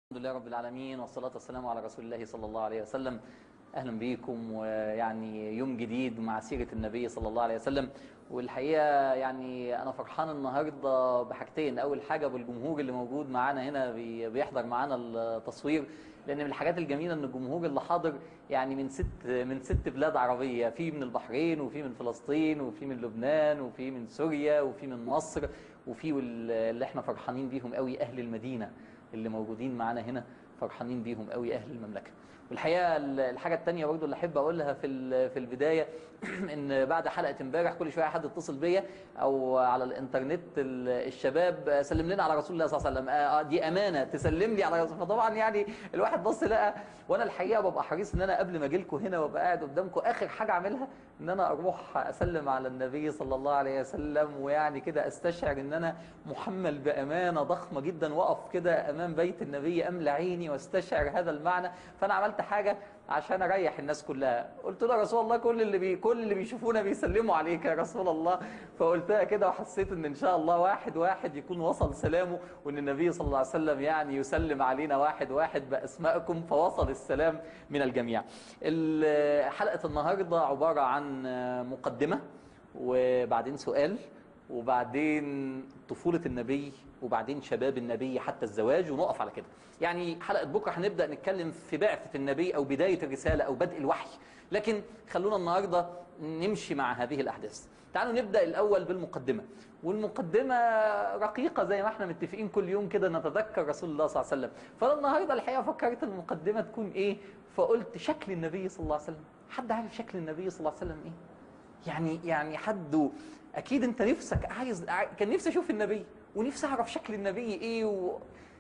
الحمد لله رب العالمين، والصلاة والسلام على رسول الله صلى الله عليه وسلم. أهلا بيكم، ويعني يوم جديد مع سيرة النبي صلى الله عليه وسلم. والحقيقة يعني أنا فرحان النهاردة بحاجتين. أول حاجة بالجمهور اللي موجود معانا هنا بيحضر معانا التصوير، لأن من الحاجات الجميلة أن الجمهور اللي حاضر يعني من ست بلاد عربية، في من البحرين وفي من فلسطين وفي من لبنان وفي من سوريا وفي من مصر، وفي اللي احنا فرحانين بيهم قوي أهل المدينة اللي موجودين معانا هنا، فرحانين بيهم قوي أهل المملكة. والحقيقة الحاجة التانية برضو اللي أحب أقولها في البداية إن بعد حلقة امبارح كل شوية حد يتصل بيا أو على الإنترنت الشباب سلم لنا على رسول الله صلى الله عليه وسلم. دي أمانة تسلم لي على رسول الله. فطبعا يعني الواحد بص لقى، وأنا الحقيقة ببقى حريص إن أنا قبل ما أجي لكم هنا وأبقى قاعد قدامكم آخر حاجة أعملها إن أنا أروح أسلم على النبي صلى الله عليه وسلم، ويعني كده أستشعر إن أنا محمل بأمانة ضخمة جدا، وأقف كده أمام بيت النبي أملى عيني واستشعر هذا المعنى. فأنا عملت حاجة عشان اريح الناس كلها، قلت له يا رسول الله كل اللي بيشوفونا بيسلموا عليك يا رسول الله. فقلتها كده وحسيت ان شاء الله واحد واحد يكون وصل سلامه، وان النبي صلى الله عليه وسلم يعني يسلم علينا واحد واحد باسمائكم، فوصل السلام من الجميع. حلقة النهارده عبارة عن مقدمة، وبعدين سؤال، وبعدين طفولة النبي، وبعدين شباب النبي حتى الزواج، ونقف على كده. يعني حلقة بكرة هنبدأ نتكلم في بعثة النبي أو بداية الرسالة أو بدء الوحي، لكن خلونا النهاردة نمشي مع هذه الأحداث. تعالوا نبدأ الأول بالمقدمة، والمقدمة رقيقة زي ما احنا متفقين كل يوم كده نتذكر رسول الله صلى الله عليه وسلم. فأنا النهاردة الحقيقة فكرت المقدمة تكون إيه، فقلت شكل النبي صلى الله عليه وسلم. حد عارف شكل النبي صلى الله عليه وسلم إيه؟ يعني حد اكيد انت نفسك كان نفسي اشوف النبي ونفسي اعرف شكل النبي ايه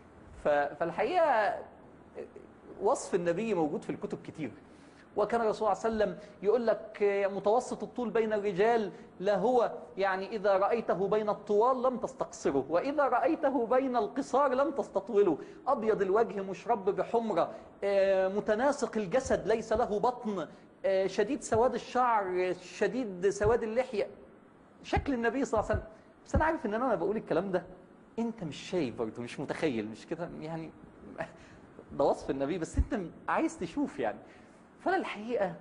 فالحقيقه وصف النبي موجود في الكتب كتير. وكان الرسول صلى الله عليه وسلم يقول لك متوسط الطول بين الرجال لا هو يعني اذا رايته بين الطوال لم تستقصره، واذا رايته بين القصار لم تستطوله، ابيض الوجه مشرب بحمره، متناسق الجسد ليس له بطن، شديد سواد الشعر، شديد سواد اللحيه. شكل النبي صلى الله عليه وسلم. بس انا عارف ان انا بقول الكلام ده انت مش شايف برضه، مش متخيل، مش كده يعني ده وصف النبي، بس انت عايز تشوف يعني. فانا الحقيقه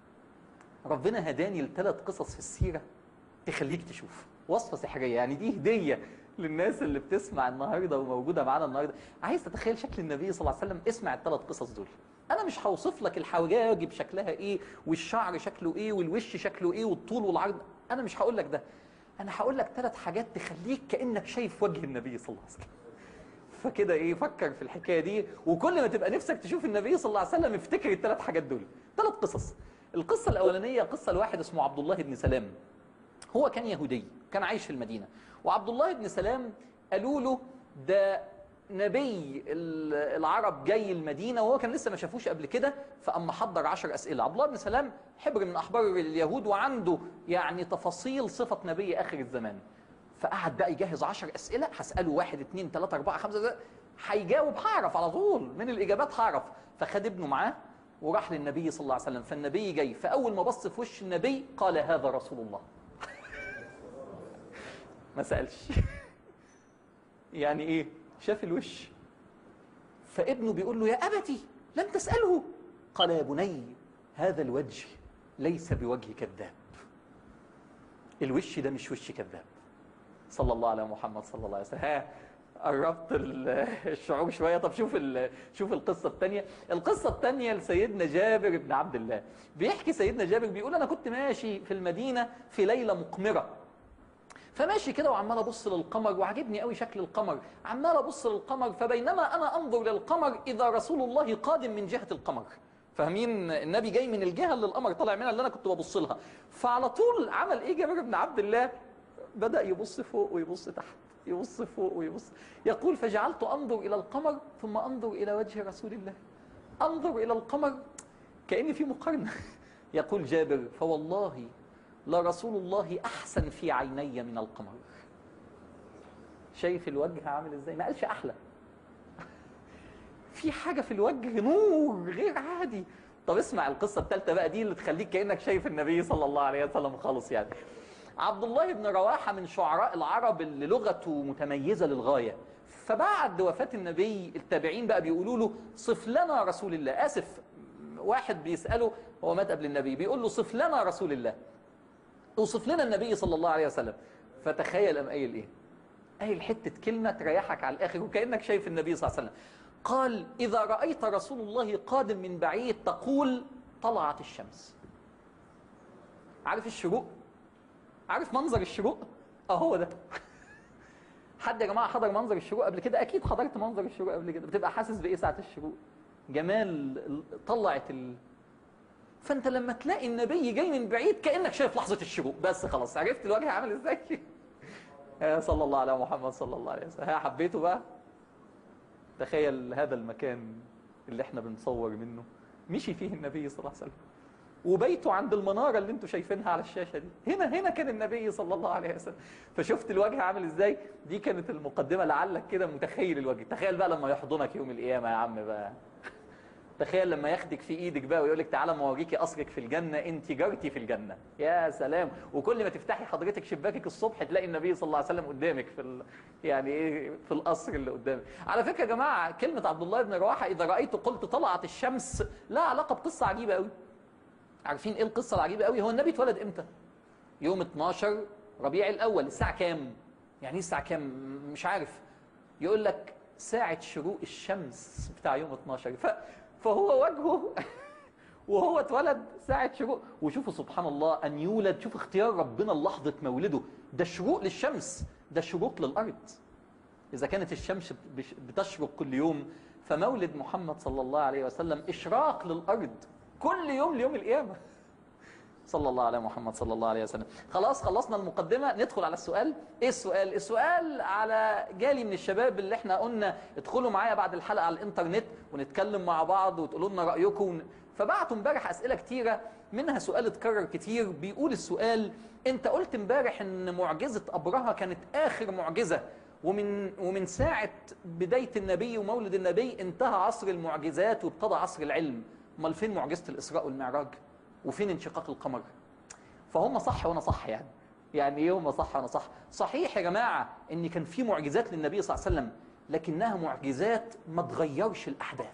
ربنا هداني لثلاث قصص في السيره تخليك تشوف. وصفه سحريه يعني، دي هديه للناس اللي بتسمع النهارده وموجوده معانا النهارده. عايز تتخيل شكل النبي صلى الله عليه وسلم، اسمع الثلاث قصص دول. انا مش هوصف لك الحواجب شكلها ايه، والشعر شكله ايه، والوش شكله ايه، والطول والعرض، انا مش هقول لك ده. انا هقول لك ثلاث حاجات تخليك كانك شايف وجه النبي صلى الله عليه وسلم. فكده ايه، فكر في الحكايه دي، وكل ما تبقى نفسك تشوف النبي صلى الله عليه وسلم افتكر الثلاث حاجات دول. ثلاث قصص. القصه الاولانيه قصه لواحد اسمه عبد الله بن سلام. هو كان يهودي، كان عايش في المدينه. وعبد الله بن سلام قالوا له ده نبي العرب جاي المدينه، وهو كان لسه ما شافوش قبل كده، فاما حضر 10 اسئله. عبد الله بن سلام حبر من احبار اليهود، وعنده يعني تفاصيل صفه نبي اخر الزمان. فقعد بقى يجهز 10 اسئله، هساله 1 2 3 4 5، هيجاوب هعرف على طول من الاجابات هعرف. فخد ابنه معاه وراح للنبي صلى الله عليه وسلم. فالنبي جاي، فاول ما بص في وش النبي قال هذا رسول الله. ما سالش يعني ايه، شاف الوش. فابنه بيقول له يا أبتي لم تسأله. قال يا بني هذا الوجه ليس بوجه كذاب. الوش ده مش وش كذاب. صلى الله على محمد صلى الله عليه وسلم. ها قربت الشعور شوية. طب شوف القصة الثانية. القصة الثانية لسيدنا جابر بن عبد الله. بيحكي سيدنا جابر بيقول أنا كنت ماشي في المدينة في ليلة مقمرة، فماشي كده وعمال ابص للقمر، وعجبني قوي شكل القمر، عمال ابص للقمر، فبينما انا انظر للقمر اذا رسول الله قادم من جهه القمر. فاهمين؟ النبي جاي من الجهه اللي القمر طالع منها اللي انا كنت ببص لها. فعلى طول عمل ايه جابر بن عبد الله؟ بدا يبص فوق ويبص تحت، يبص فوق ويبص. يقول فجعلت انظر الى القمر ثم انظر الى وجه رسول الله، انظر الى القمر كأن في مقارنه. يقول جابر فوالله لرسول الله أحسن في عيني من القمر. شايف الوجه عامل ازاي؟ ما قالش أحلى. في حاجة في الوجه نور غير عادي. طب اسمع القصة الثالثة بقى، دي اللي تخليك كأنك شايف النبي صلى الله عليه وسلم خالص يعني. عبد الله بن رواحة من شعراء العرب اللي لغته متميزة للغاية. فبعد وفاة النبي التابعين بقى بيقولوا له صف لنا رسول الله. آسف، واحد بيسأله، هو مات قبل النبي، بيقول له صف لنا رسول الله، اوصف لنا النبي صلى الله عليه وسلم. فتخيل قام قايل ايه؟ قايل حتة كلمة تريحك على الآخر وكأنك شايف النبي صلى الله عليه وسلم. قال: إذا رأيت رسول الله قادم من بعيد تقول طلعت الشمس. عارف الشروق؟ عارف منظر الشروق؟ اهو ده. حد يا جماعه حضر منظر الشروق قبل كده؟ اكيد حضرت منظر الشروق قبل كده. بتبقى حاسس بايه ساعه الشروق؟ جمال طلعت فانت لما تلاقي النبي جاي من بعيد كانك شايف لحظه الشروق، بس خلاص عرفت الوجه عامل ازاي. صلى الله على محمد صلى الله عليه وسلم. حبيته بقى؟ تخيل هذا المكان اللي احنا بنصور منه مشي فيه النبي صلى الله عليه وسلم، وبيته عند المنارة اللي انتوا شايفينها على الشاشة دي. هنا كان النبي صلى الله عليه وسلم. فشفت الوجه عامل ازاي؟ دي كانت المقدمة لعلك كده متخيل الوجه. تخيل بقى لما يحضنك يوم القيامة يا عم بقى. تخيل لما ياخدك في ايدك بقى ويقول لك تعالى ما اوريكي قصرك في الجنة، انت جارتي في الجنة. يا سلام. وكل ما تفتحي حضرتك شباكك الصبح تلاقي النبي صلى الله عليه وسلم قدامك يعني ايه، في القصر اللي قدامك. على فكرة يا جماعة كلمة عبد الله بن رواحة إذا رأيت قلت طلعت الشمس لا علاقة بقصة عجيبة قوي. عارفين ايه القصة العجيبة قوي؟ هو النبي اتولد امتى؟ يوم 12 ربيع الأول. الساعة كام؟ يعني ايه الساعة كام؟ مش عارف. يقول لك ساعة شروق الشمس بتاع يوم 12. فهو وجهه وهو اتولد ساعة شروق. وشوفوا سبحان الله أن يولد، شوف اختيار ربنا لحظة مولده. ده شروق للشمس، ده شروق للأرض. إذا كانت الشمس بتشرق كل يوم، فمولد محمد صلى الله عليه وسلم إشراق للأرض كل يوم ليوم القيامة. صلى الله على محمد صلى الله عليه وسلم. خلاص خلصنا المقدمة، ندخل على السؤال. ايه السؤال؟ السؤال على جالي من الشباب اللي احنا قلنا ادخلوا معايا بعد الحلقة على الانترنت ونتكلم مع بعض وتقولوا لنا رأيكم. فبعتوا امبارح أسئلة كتيرة، منها سؤال اتكرر كتير. بيقول السؤال: انت قلت امبارح ان معجزة أبرهة كانت آخر معجزة، ومن ساعة بداية النبي ومولد النبي انتهى عصر المعجزات وابتدى عصر العلم. امال فين معجزة الإسراء والمعراج؟ وفين انشقاق القمر؟ فهم صح وانا صح يعني ايه هم صح وانا صح؟ صحيح يا جماعة ان كان في معجزات للنبي صلى الله عليه وسلم، لكنها معجزات ما تغيرش الأحداث.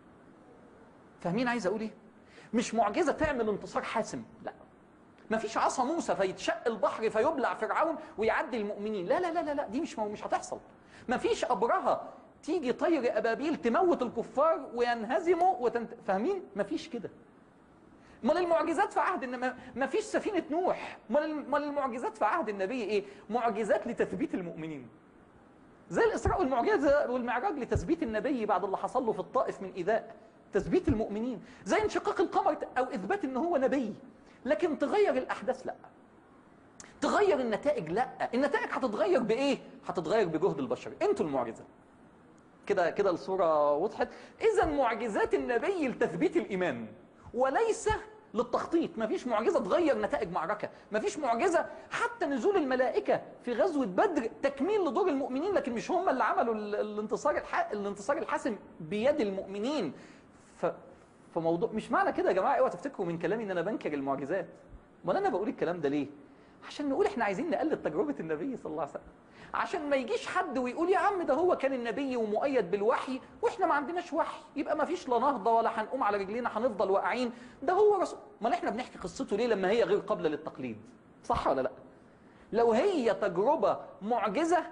فاهمين عايز اقول ايه؟ مش معجزة تعمل انتصار حاسم، لا. ما فيش عصا موسى فيتشق البحر فيبلع فرعون ويعدي المؤمنين، لا لا لا لا, لا. دي مش هتحصل. ما فيش أبرهة تيجي طير أبابيل تموت الكفار وينهزموا فاهمين؟ ما فيش كده. امال المعجزات في عهد ما فيش سفينة نوح. امال المعجزات في عهد النبي ايه؟ معجزات لتثبيت المؤمنين. زي الإسراء والمعجزة والمعراج لتثبيت النبي بعد اللي حصل له في الطائف من إيذاء، تثبيت المؤمنين. زي انشقاق القمر أو إثبات إن هو نبي. لكن تغير الأحداث لا. تغير النتائج لا. النتائج هتتغير بإيه؟ هتتغير بجهد البشر. انتوا المعجزة. كده الصورة وضحت. إذا معجزات النبي لتثبيت الإيمان وليس للتخطيط. ما فيش معجزة تغير نتائج معركة. ما فيش معجزة حتى نزول الملائكة في غزوة بدر تكميل لدور المؤمنين، لكن مش هم اللي عملوا الانتصار الحاسم بيد المؤمنين. فموضوع مش معنى كده يا جماعة اوعوا تفتكروا من كلامي ان انا بنكر المعجزات. امال انا بقول الكلام ده ليه؟ عشان نقول احنا عايزين نقلد تجربة النبي صلى الله عليه وسلم، عشان ما يجيش حد ويقول يا عم ده هو كان النبي ومؤيد بالوحي واحنا ما عندناش وحي، يبقى ما فيش لا نهضة ولا هنقوم على رجلينا هنفضل واقعين. ده هو رسول. امال احنا بنحكي قصته ليه لما هي غير قابلة للتقليد؟ صح ولا لا؟ لو هي تجربة معجزة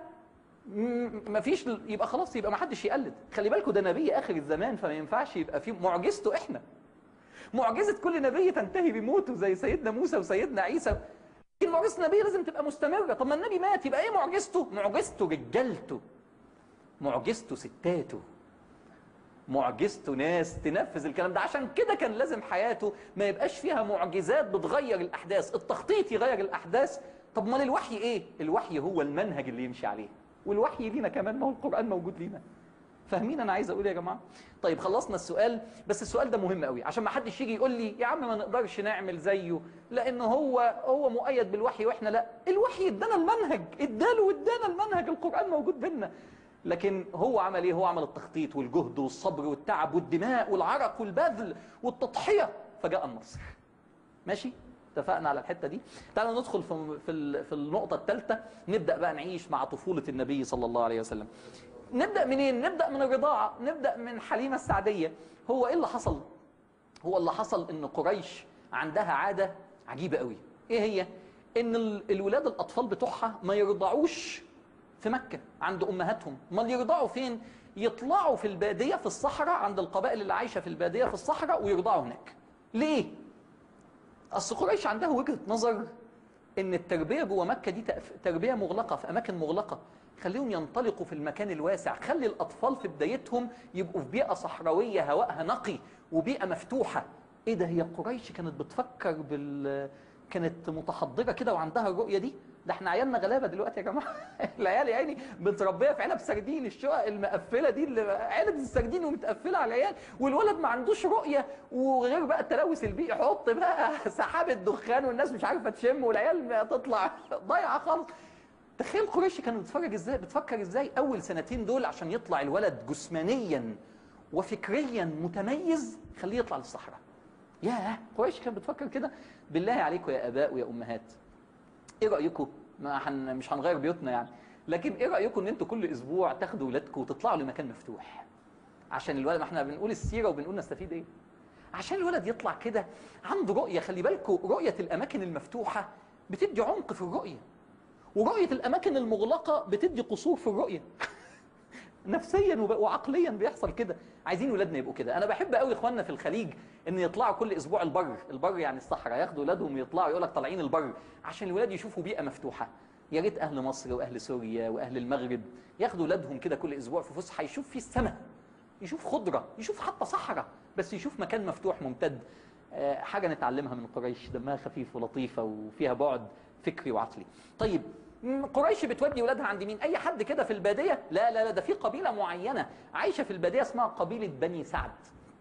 ما فيش، يبقى خلاص، يبقى ما حدش يقلد. خلي بالكم ده نبي اخر الزمان، فما ينفعش يبقى فيه معجزته. احنا معجزة كل نبي تنتهي بموته زي سيدنا موسى وسيدنا عيسى. لكن معجزة النبي لازم تبقى مستمرة. طب ما النبي مات، يبقى ايه معجزته؟ معجزته رجالته، معجزته ستاته، معجزته ناس تنفذ الكلام ده. عشان كده كان لازم حياته ما يبقاش فيها معجزات بتغير الأحداث، التخطيط يغير الأحداث. طب ما الوحي ايه؟ الوحي هو المنهج اللي يمشي عليه، والوحي لينا كمان، ما هو القرآن موجود لينا. فاهمين انا عايز اقول يا جماعه؟ طيب خلصنا السؤال، بس السؤال ده مهم قوي عشان ما حدش يجي يقول لي يا عم ما نقدرش نعمل زيه لانه هو مؤيد بالوحي واحنا لا. الوحي ادانا المنهج، ادانا المنهج، القرآن موجود بينا. لكن هو عمل ايه؟ هو عمل التخطيط والجهد والصبر والتعب والدماء والعرق والبذل والتضحيه، فجاء النصر. ماشي؟ اتفقنا على الحته دي. تعالوا ندخل في النقطه الثالثه، نبدا بقى نعيش مع طفوله النبي صلى الله عليه وسلم. نبدأ منين؟ نبدأ من الرضاعة، نبدأ من حليمة السعدية. هو إيه اللي حصل؟ هو اللي حصل إن قريش عندها عادة عجيبة قوي. إيه هي؟ إن الولاد الأطفال بتوعها ما يرضعوش في مكة عند أمهاتهم، ما اللي يرضعوا فين؟ يطلعوا في البادية في الصحراء عند القبائل اللي عايشة في البادية في الصحراء ويرضعوا هناك. ليه؟ أصل قريش عندها وجهة نظر إن التربية جوه مكة دي تربية مغلقة في أماكن مغلقة، خليهم ينطلقوا في المكان الواسع، خلي الأطفال في بدايتهم يبقوا في بيئة صحراوية هواءها نقي وبيئة مفتوحة. إيه ده؟ هي قريش كانت بتفكر كانت متحضرة كده وعندها الرؤية دي؟ ده احنا عيالنا غلابة دلوقتي يا جماعة. العيال يعني متربية في علب سردين، الشقق المقفلة دي اللي علب السردين ومتقفلة على العيال، والولد ما عندوش رؤية، وغير بقى التلوث البيئي، حط بقى سحابة دخان والناس مش عارفة تشم والعيال تطلع ضايعة خالص. تخيل قريش كانت بتفكر ازاي اول سنتين دول عشان يطلع الولد جسمانيا وفكريا متميز، خليه يطلع للصحراء. ياه، قريش كانت بتفكر كده. بالله عليكم يا اباء ويا امهات، ايه رايكم؟ مش هنغير بيوتنا يعني، لكن ايه رايكم ان انتوا كل اسبوع تاخدوا ولادكم وتطلعوا لمكان مفتوح عشان الولد، ما احنا بنقول السيره وبنقول نستفيد ايه؟ عشان الولد يطلع كده عنده رؤيه. خلي بالكم، رؤيه الاماكن المفتوحه بتدي عمق في الرؤيه، ورؤيه الاماكن المغلقه بتدي قصور في الرؤيه. نفسيا وعقليا بيحصل كده. عايزين ولادنا يبقوا كده. انا بحب قوي اخواننا في الخليج ان يطلعوا كل اسبوع البر يعني الصحراء، ياخدوا ولادهم يطلعوا، يقول لك طالعين البر عشان الولاد يشوفوا بيئه مفتوحه. يا ريت اهل مصر واهل سوريا واهل المغرب ياخدوا ولادهم كده كل اسبوع في فسحه، يشوف فيه السماء، يشوف خضره، يشوف حتى صحراء، بس يشوف مكان مفتوح ممتد. حاجه نتعلمها من قريش، دمها خفيف ولطيفه وفيها بعد فكري وعقلي. طيب قريش بتودي ولادها عند مين؟ اي حد كده في الباديه؟ لا لا لا، ده في قبيله معينه عايشه في الباديه اسمها قبيله بني سعد.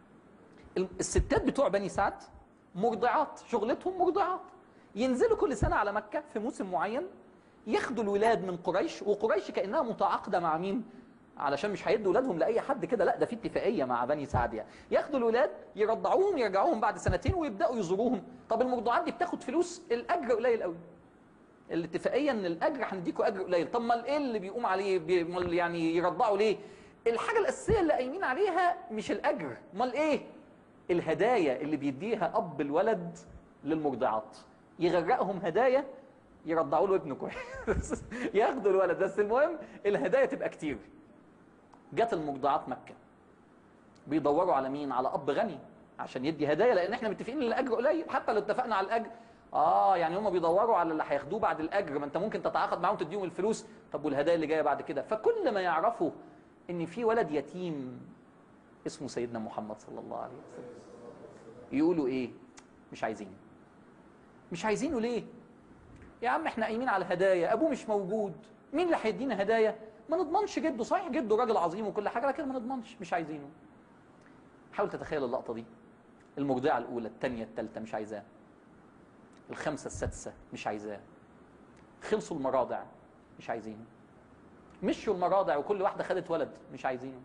الستات بتوع بني سعد مرضعات، شغلتهم مرضعات، ينزلوا كل سنه على مكه في موسم معين، ياخدوا الولاد من قريش، وقريش كانها متعاقده مع مين؟ علشان مش هيدوا ولادهم لاي حد كده، لا ده في اتفاقيه مع بني سعد يعني. ياخدوا الولاد يرضعوهم يرجعوهم بعد سنتين ويبداوا يزوروهم. طب المرضعات دي بتاخد فلوس، الاجر قليل قوي. الاتفاقيه ان الاجر هنديكوا اجر قليل. طب ما ايه اللي بيقوم عليه؟ يعني يرضعوا ليه؟ الحاجه الاساسيه اللي قايمين عليها مش الاجر، امال ايه؟ الهدايا اللي بيديها اب الولد للمرضعات، يغرقهم هدايا يرضعوا له ابنه كويس. ياخدوا الولد، بس المهم الهدايا تبقى كتير. جت المرضعات مكه بيدوروا على مين؟ على اب غني عشان يدي هدايا، لان احنا متفقين ان الاجر قليل. حتى لو اتفقنا على الاجر، يعني هم بيدوروا على اللي هياخدوه بعد الاجر، ما انت ممكن تتعاقد معاهم تديهم الفلوس، طب والهدايا اللي جايه بعد كده؟ فكل ما يعرفوا ان في ولد يتيم اسمه سيدنا محمد صلى الله عليه وسلم، يقولوا ايه؟ مش عايزينه. مش عايزينه ليه؟ يا عم احنا قايمين على هدايا، ابوه مش موجود، مين اللي هيدينا هدايا؟ ما نضمنش جده، صحيح جده راجل عظيم وكل حاجه، لكن ما نضمنش، مش عايزينه. حاول تتخيل اللقطه دي. المرضعه الاولى، الثانيه، الثالثه مش عايزاه، الخامسه السادسه مش عايزاه، خلصوا المراضع مش عايزينه، مشوا المراضع وكل واحده خدت ولد مش عايزينه،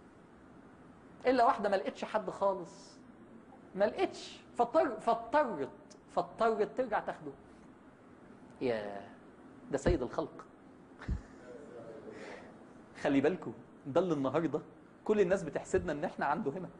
الا واحده ما لقتش حد خالص، ما لقتش، فاضطرت ترجع تاخده. يا ده سيد الخلق. خلي بالكم، ده اللي النهارده كل الناس بتحسدنا ان احنا عنده هنا.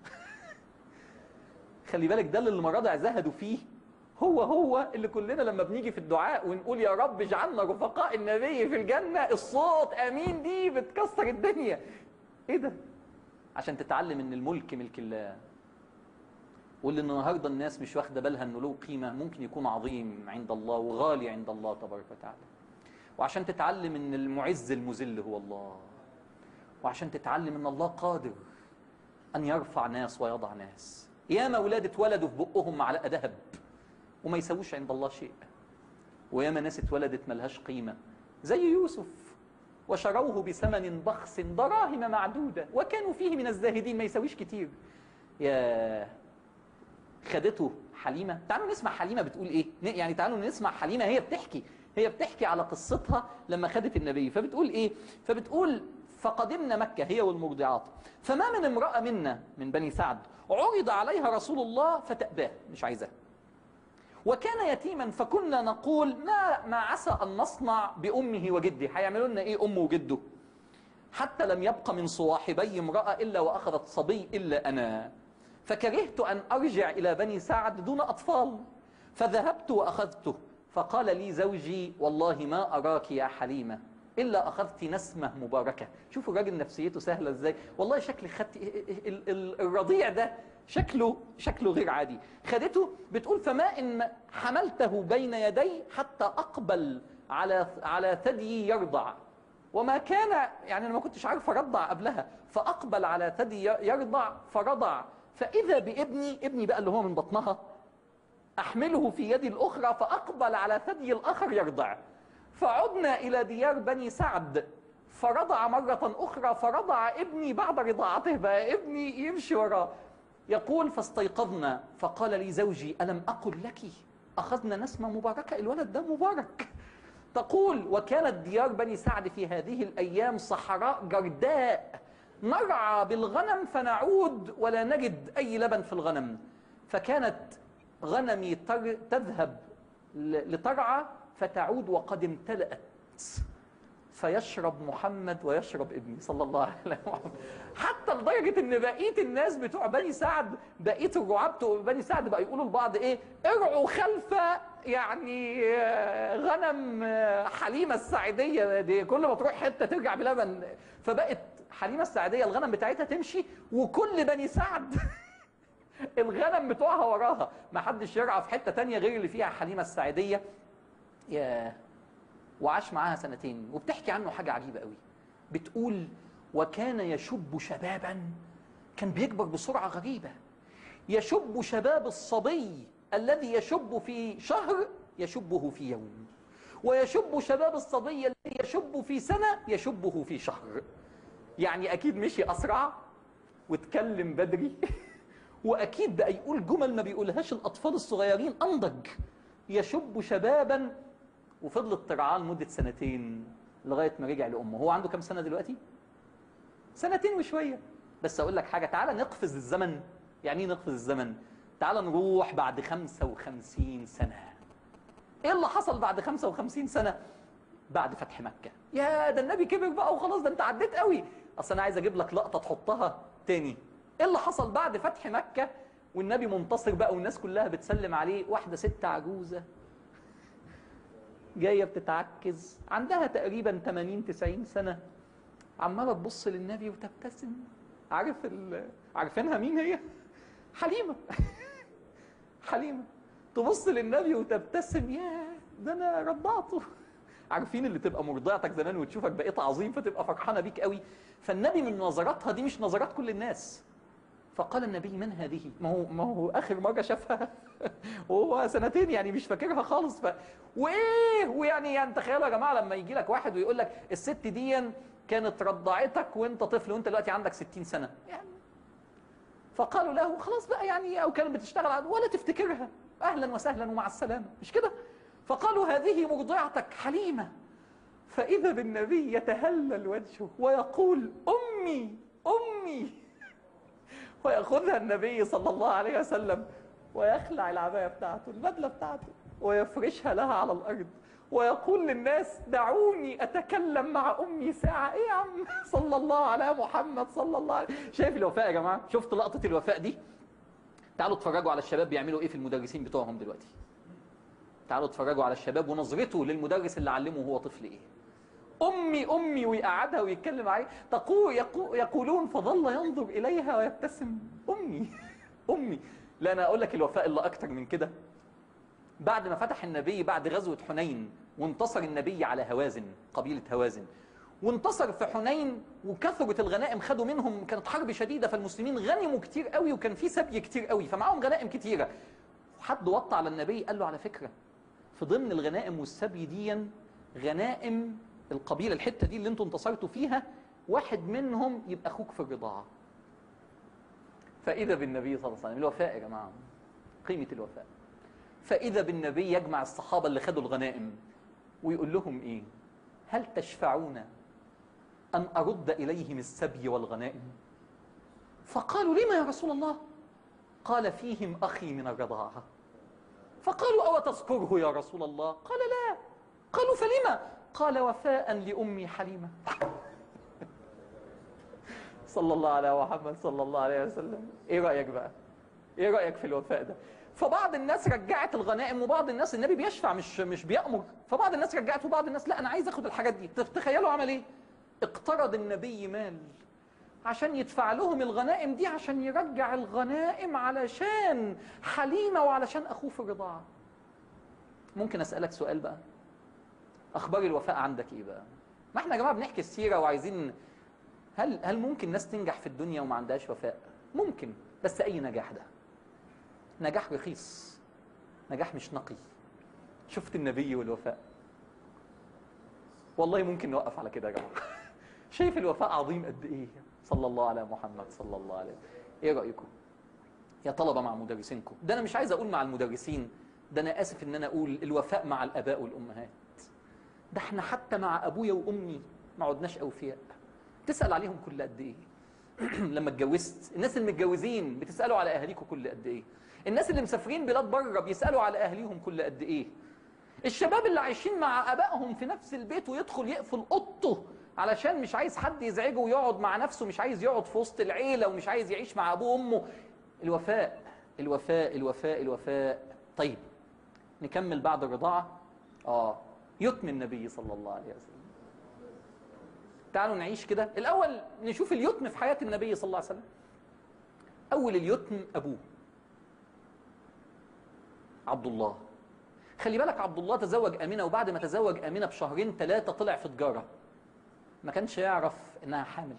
خلي بالك، ده اللي المراضع زهدوا فيه، هو اللي كلنا لما بنيجي في الدعاء ونقول يا رب اجعلنا رفقاء النبي في الجنة، الصوت امين دي بتكسر الدنيا. ايه ده؟ عشان تتعلم ان الملك ملك الله، واللي النهارده الناس مش واخده بالها انه له قيمه، ممكن يكون عظيم عند الله وغالي عند الله تبارك وتعالى. وعشان تتعلم ان المعز المذل هو الله، وعشان تتعلم ان الله قادر ان يرفع ناس ويضع ناس. ياما اولاد اتولدوا في بقهم معلقه ذهب وما يسووش عند الله شيء، وياما ناس اتولدت ملهاش قيمه زي يوسف، وشروه بثمن بخس دراهم معدوده وكانوا فيه من الزاهدين، ما يسويش كتير. يا خدته حليمه. تعالوا نسمع حليمه بتقول ايه، يعني تعالوا نسمع حليمه هي بتحكي على قصتها لما خدت النبي. فبتقول ايه؟ فبتقول فقدمنا مكه هي والمرضعات، فما من امراه منا من بني سعد عرض عليها رسول الله فتأباه، مش عايزاه، وكان يتيما فكنا نقول ما عسى ان نصنع بامه وجده، هيعملوا لنا ايه امه وجده؟ حتى لم يبق من صواحبي امرأة إلا وأخذت صبي إلا أنا، فكرهت أن أرجع إلى بني سعد دون أطفال، فذهبت وأخذته. فقال لي زوجي: والله ما أراك يا حليمة إلا أخذت نسمة مباركة. شوفوا الراجل نفسيته سهلة إزاي. والله شكل خدت الرضيع ده شكله غير عادي. خدته، بتقول: فما إن حملته بين يدي حتى أقبل على ثدي يرضع، وما كان يعني أنا ما كنتش عارف أرضع قبلها، فأقبل على ثدي يرضع فرضع، فإذا ابني بقى اللي هو من بطنها أحمله في يدي الأخرى فأقبل على ثدي الآخر يرضع. فعدنا إلى ديار بني سعد فرضع مرة أخرى، فرضع ابني بعد رضاعته، بقى ابني يمشي وراه. يقول: فاستيقظنا فقال لي زوجي: ألم أقل لك أخذنا نسمة مباركة، الولد ده مبارك. تقول: وكانت ديار بني سعد في هذه الأيام صحراء جرداء، نرعى بالغنم فنعود ولا نجد أي لبن في الغنم، فكانت غنمي تذهب لترعى فتعود وقد امتلأت، فيشرب محمد ويشرب ابني صلى الله عليه وسلم. حتى لدرجة ان بقية الناس بتوع بني سعد، بقية الرعاة بتوع بني سعد بقى يقولوا لبعض ايه: ارعوا خلف يعني غنم حليمة السعدية دي، كل ما تروح حتة ترجع بلبن. فبقت حليمة السعدية الغنم بتاعتها تمشي وكل بني سعد الغنم بتوعها وراها، ما حدش يرعى في حتة تانية غير اللي فيها حليمة السعدية. وعاش معاها 2 سنين. وبتحكي عنه حاجة عجيبة قوي، بتقول: وكان يشب شبابا، كان بيكبر بسرعة غريبة، يشب شباب الصبي الذي يشب في شهر يشبه في يوم، ويشب شباب الصبي الذي يشب في سنة يشبه في شهر. يعني أكيد مشي أسرع واتكلم بدري وأكيد بقى يقول جمل ما بيقولهاش الأطفال الصغيرين، أنضج. يشب شبابا. وفضلت ترعاه لمدة 2 سنين لغاية ما رجع لأمه. هو عنده كم سنة دلوقتي؟ 2 سنين وشوية. بس أقول لك حاجة، تعال نقفز الزمن. يعني ايه نقفز الزمن؟ تعال نروح بعد 55 سنة. ايه اللي حصل بعد 55 سنة؟ بعد فتح مكة. يا ده النبي كبر بقى وخلاص، ده انت عديت قوي. اصل انا عايز اجيب لك لقطة تحطها تاني. ايه اللي حصل بعد فتح مكة والنبي منتصر بقى والناس كلها بتسلم عليه؟ واحدة ست عجوزة جاية بتتعكز، عندها تقريبا 80-90 سنة، عمالة تبص للنبي وتبتسم. عارفينها مين هي؟ حليمة. حليمة تبص للنبي وتبتسم. يا ده انا رضعته. عارفين اللي تبقى مرضعتك زمان وتشوفك بقيت عظيم فتبقى فرحانة بيك قوي؟ فالنبي من نظراتها دي مش نظرات كل الناس. فقال النبي: من هذه؟ ما هو اخر مرة شافها وهو 2 سنين، يعني مش فاكرها خالص. وايه ويعني تخيلوا يا جماعة لما يجي لك واحد ويقول لك: الست دي كانت رضعتك وانت طفل وانت دلوقتي عندك 60 سنة يعني. فقالوا له: خلاص بقى يعني، او كانت بتشتغل ولا تفتكرها، اهلا وسهلا ومع السلامة، مش كده؟ فقالوا: هذه مرضعتك حليمة. فإذا بالنبي يتهلل وجهه ويقول: أمي أمي. ويأخذها النبي صلى الله عليه وسلم ويخلع العباية بتاعته، البدلة بتاعته، ويفرشها لها على الأرض ويقول للناس: دعوني أتكلم مع أمي ساعة. إيه يا عم؟ صلى الله على محمد صلى الله عليه. شايف الوفاء يا جماعة؟ شفت لقطة الوفاء دي؟ تعالوا اتفرجوا على الشباب بيعملوا إيه في المدرسين بتوعهم دلوقتي. تعالوا اتفرجوا على الشباب ونظرته للمدرس اللي علمه وهو طفل إيه. أمي أمي، ويقعدها ويتكلم عليه. يقولون: فظل ينظر إليها ويبتسم. أمي أمي. لا أنا أقول لك الوفاء اللي أكتر من كده. بعد ما فتح النبي بعد غزوة حنين وانتصر النبي على هوازن، قبيلة هوازن، وانتصر في حنين وكثرت الغنائم خدوا منهم، كانت حرب شديدة فالمسلمين غنموا كتير قوي وكان في سبي كتير قوي فمعهم غنائم كتيرة. حد وطى على النبي قال له: على فكرة في ضمن الغنائم والسبي دي غنائم القبيلة الحتة دي اللي انتوا انتصرتوا فيها، واحد منهم يبقى أخوك في الرضاعة. فإذا بالنبي صلى الله عليه وسلم، الوفاء يا جماعة، قيمة الوفاء. فإذا بالنبي يجمع الصحابة اللي خدوا الغنائم ويقول لهم إيه؟ هل تشفعون أن أرد إليهم السبي والغنائم؟ فقالوا: لما يا رسول الله؟ قال: فيهم أخي من الرضاعة. فقالوا: أو تذكره يا رسول الله؟ قال: لا. قالوا: فلما؟ قال: وفاء لأمي حليمة. صلى الله على محمد صلى الله عليه وسلم. ايه رأيك بقى؟ ايه رأيك في الوفاء ده؟ فبعض الناس رجعت الغنائم، وبعض الناس النبي بيشفع مش بيأمر، فبعض الناس رجعت وبعض الناس لا انا عايز اخد الحاجات دي. تخيلوا عمل ايه؟ اقترض النبي مال عشان يدفع لهم الغنائم دي، عشان يرجع الغنائم علشان حليمة وعلشان اخوه في الرضاعة. ممكن اسألك سؤال بقى؟ اخبار الوفاء عندك ايه بقى؟ ما احنا يا جماعة بنحكي السيرة وعايزين، هل ممكن ناس تنجح في الدنيا وما عندهاش وفاء؟ ممكن، بس اي نجاح ده نجاح رخيص، نجاح مش نقي. شفت النبي والوفاء؟ والله ممكن نوقف على كده يا جماعه. شايف الوفاء عظيم قد ايه؟ صلى الله على محمد صلى الله عليه. ايه رايكم يا طلبه مع مدرسينكم؟ ده انا مش عايز اقول مع المدرسين، ده انا اسف ان انا اقول الوفاء مع الاباء والامهات. ده احنا حتى مع ابويا وامي ما عدناش اوفياء. تسال عليهم كل قد ايه؟ لما اتجوزت، الناس المتجوزين بتسالوا على اهاليكم كل قد ايه؟ الناس اللي مسافرين بلاد بره بيسالوا على اهاليهم كل قد ايه؟ الشباب اللي عايشين مع ابائهم في نفس البيت ويدخل يقفل اوضته علشان مش عايز حد يزعجه ويقعد مع نفسه، مش عايز يقعد في وسط العيله ومش عايز يعيش مع ابوه وامه. الوفاء الوفاء الوفاء الوفاء. طيب نكمل بعد الرضاعه. يتم النبي صلى الله عليه وسلم. تعالوا نعيش كده الاول، نشوف اليتم في حياه النبي صلى الله عليه وسلم. اول اليتم ابوه عبد الله. خلي بالك عبد الله تزوج امينه، وبعد ما تزوج امينه بشهرين 3 طلع في تجاره. ما كانش يعرف انها حامل.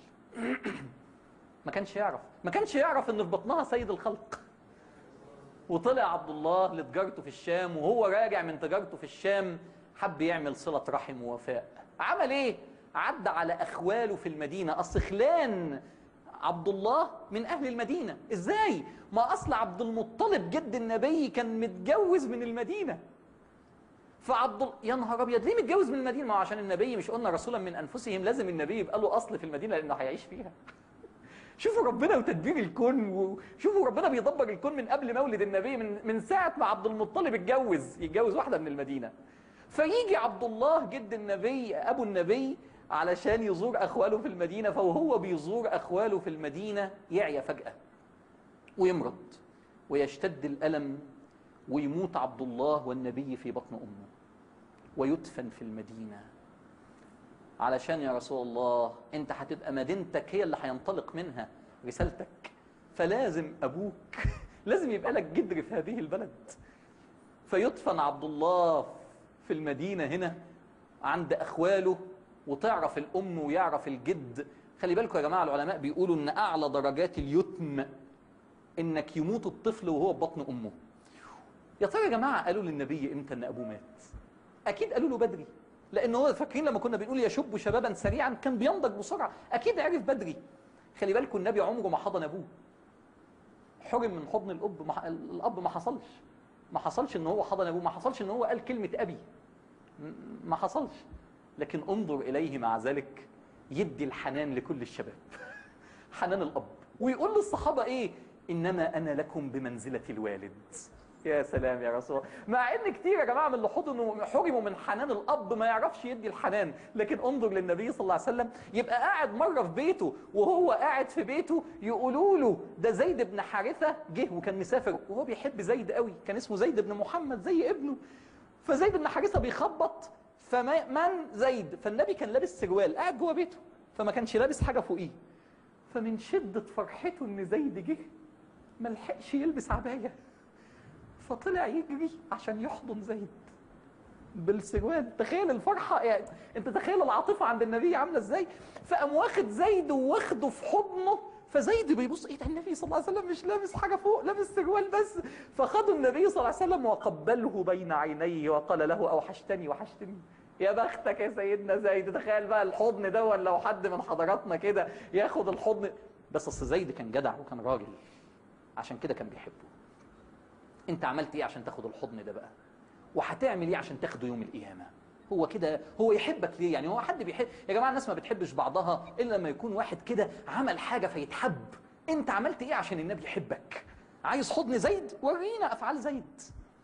ما كانش يعرف ان في بطنها سيد الخلق. وطلع عبد الله لتجارته في الشام، وهو راجع من تجارته في الشام حب يعمل صله رحم ووفاء. عمل ايه؟ عدى على اخواله في المدينه. اصل خلان عبد الله من اهل المدينه. ازاي؟ ما اصل عبد المطلب جد النبي كان متجوز من المدينه. يا نهار ابيض، ليه متجوز من المدينه؟ ما هو عشان النبي، مش قلنا رسولا من انفسهم، لازم النبي يبقى له اصل في المدينه لانه هيعيش فيها. شوفوا ربنا وتدبير الكون، وشوفوا ربنا بيدبر الكون من قبل مولد النبي، من ساعه ما عبد المطلب يتجوز واحده من المدينه. فيجي عبد الله جد النبي ابو النبي علشان يزور اخواله في المدينه، فوهو بيزور اخواله في المدينه يعيا فجاه ويمرض ويشتد الالم، ويموت عبد الله والنبي في بطن امه ويدفن في المدينه. علشان يا رسول الله انت هتبقى مدينتك هي اللي هينطلق منها رسالتك، فلازم ابوك لازم يبقى لك جدر في هذه البلد. فيدفن عبد الله في المدينه هنا عند اخواله، وتعرف الام ويعرف الجد. خلي بالكم يا جماعه، العلماء بيقولوا ان اعلى درجات اليتم انك يموت الطفل وهو ببطن امه. يا ترى يا جماعه قالوا للنبي امتى ان ابوه مات؟ اكيد قالوا له بدري، لان هو فاكرين لما كنا بنقول يشب شبابا سريعا كان بينضج بسرعه، اكيد عرف بدري. خلي بالكم النبي عمره ما حضن ابوه، حرم من حضن الاب. ما حصلش ان هو حضن ابوه، ما حصلش ان هو قال كلمه ابي، ما حصلش. لكن انظر اليه مع ذلك يدي الحنان لكل الشباب. حنان الاب، ويقول للصحابه ايه؟ انما انا لكم بمنزله الوالد. يا سلام يا رسول الله. مع ان كتير يا جماعه من اللي حرموا من حنان الاب ما يعرفش يدي الحنان، لكن انظر للنبي صلى الله عليه وسلم، يبقى قاعد مره في بيته، وهو قاعد في بيته يقولوا له ده زيد بن حارثه جه وكان مسافر، وهو بيحب زيد قوي، كان اسمه زيد بن محمد زي ابنه. فزيد بن حارثه بيخبط، فمن زيد؟ فالنبي كان لابس سروال قاعد جوه بيته، فما كانش لابس حاجه فوقيه. فمن شده فرحته ان زيد جه ما لحقش يلبس عبايه، فطلع يجري عشان يحضن زيد بالسروال. تخيل الفرحه، يعني انت تخيل العاطفه عند النبي عامله ازاي. فقام واخد زيد وواخده في حضنه، فزيد بيبص ايه ده، النبي صلى الله عليه وسلم مش لابس حاجه فوق، لابس سروال بس. فخدوا النبي صلى الله عليه وسلم وقبله بين عينيه وقال له اوحشتني وحشتني. يا بختك يا سيدنا زيد. تخيل بقى الحضن ده، ولا لو حد من حضراتنا كده ياخد الحضن. بس اصل زيد كان جدع وكان راجل، عشان كده كان بيحبه. انت عملت ايه عشان تاخد الحضن ده بقى؟ وهتعمل ايه عشان تاخده يوم القيامه؟ هو كده، هو يحبك ليه؟ يعني هو حد بيحب يا جماعه؟ الناس ما بتحبش بعضها الا لما يكون واحد كده عمل حاجه فيتحب. انت عملت ايه عشان النبي يحبك؟ عايز حضن زيد؟ ورينا افعال زيد.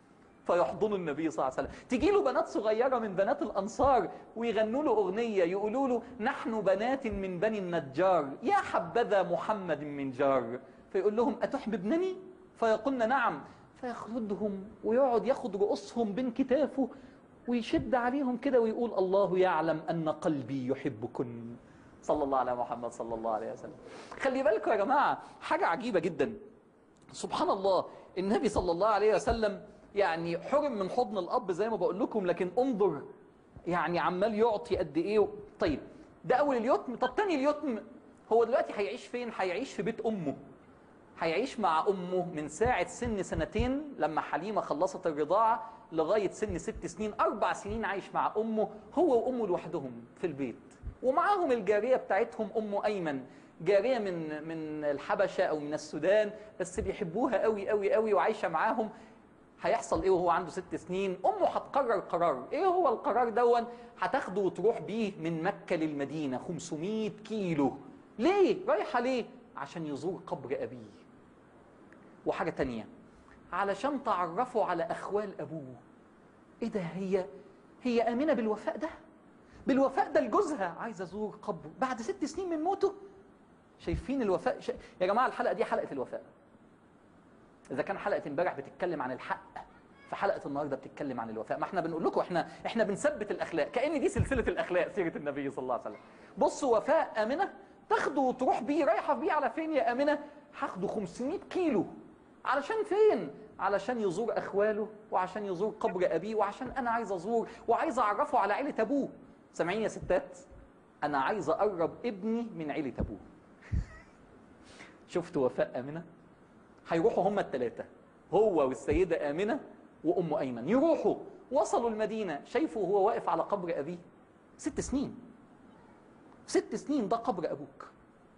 فيحضنوا النبي صلى الله عليه وسلم. تجي له بنات صغيرة من بنات الأنصار ويغنوا له أغنية، يقولوا له نحن بنات من بني النجار، يا حبذا محمد من جار. فيقول لهم أتحببنني؟ فيقولن نعم. فياخدهم ويقعد ياخد رؤوسهم بين كتافه ويشد عليهم كده ويقول الله يعلم أن قلبي يحبكن. صلى الله على محمد صلى الله عليه وسلم. خلي بالكم يا جماعة حاجة عجيبة جدا، سبحان الله، النبي صلى الله عليه وسلم يعني حرم من حضن الأب زي ما بقول لكم، لكن انظر يعني عمال يعطي قد إيه. طيب ده أول اليتم. طب تاني اليتم، هو دلوقتي هيعيش فين؟ هيعيش في بيت أمه، هيعيش مع أمه من ساعة سن 2 لما حليمة خلصت الرضاعة لغاية سن 6 سنين، 4 سنين عايش مع أمه، هو وأمه لوحدهم في البيت، ومعاهم الجارية بتاعتهم أم أيمن، جارية من الحبشة أو من السودان، بس بيحبوها قوي قوي قوي وعايشة معاهم. هيحصل إيه وهو عنده 6 سنين؟ أمه هتقرر قرار. إيه هو القرار دون؟ هتاخده وتروح بيه من مكة للمدينة 500 كيلو. ليه؟ رايحة ليه؟ عشان يزور قبر أبيه. وحاجة تانية، علشان تعرفوا على أخوال أبوه. إيه ده؟ هي آمنة بالوفاء ده؟ بالوفاء ده لجوزها عايزة أزور قبره بعد 6 سنين من موته؟ شايفين الوفاء؟ يا جماعة الحلقة دي حلقة الوفاء. إذا كان حلقة امبارح بتتكلم عن الحق، فحلقة النهاردة بتتكلم عن الوفاء. ما احنا بنقول لكم احنا بنثبت الأخلاق، كأن دي سلسلة الأخلاق سيرة النبي صلى الله عليه وسلم. بصوا وفاء آمنة، تاخده وتروح بيه. رايحة بيه على فين يا آمنة؟ هاخده 500 كيلو. علشان فين؟ علشان يزور أخواله، وعشان يزور قبر أبيه، وعشان أنا عايز أزور وعايز أعرفه على عيلة أبوه. سامعين يا ستات؟ أنا عايز أقرب ابني من عيلة أبوه. شفتوا وفاء آمنة؟ هيروحوا هما الثلاثة، هو والسيدة آمنة وأم أيمن، يروحوا. وصلوا المدينة، شايفوا وهو واقف على قبر أبيه 6 سنين. 6 سنين ده قبر أبوك.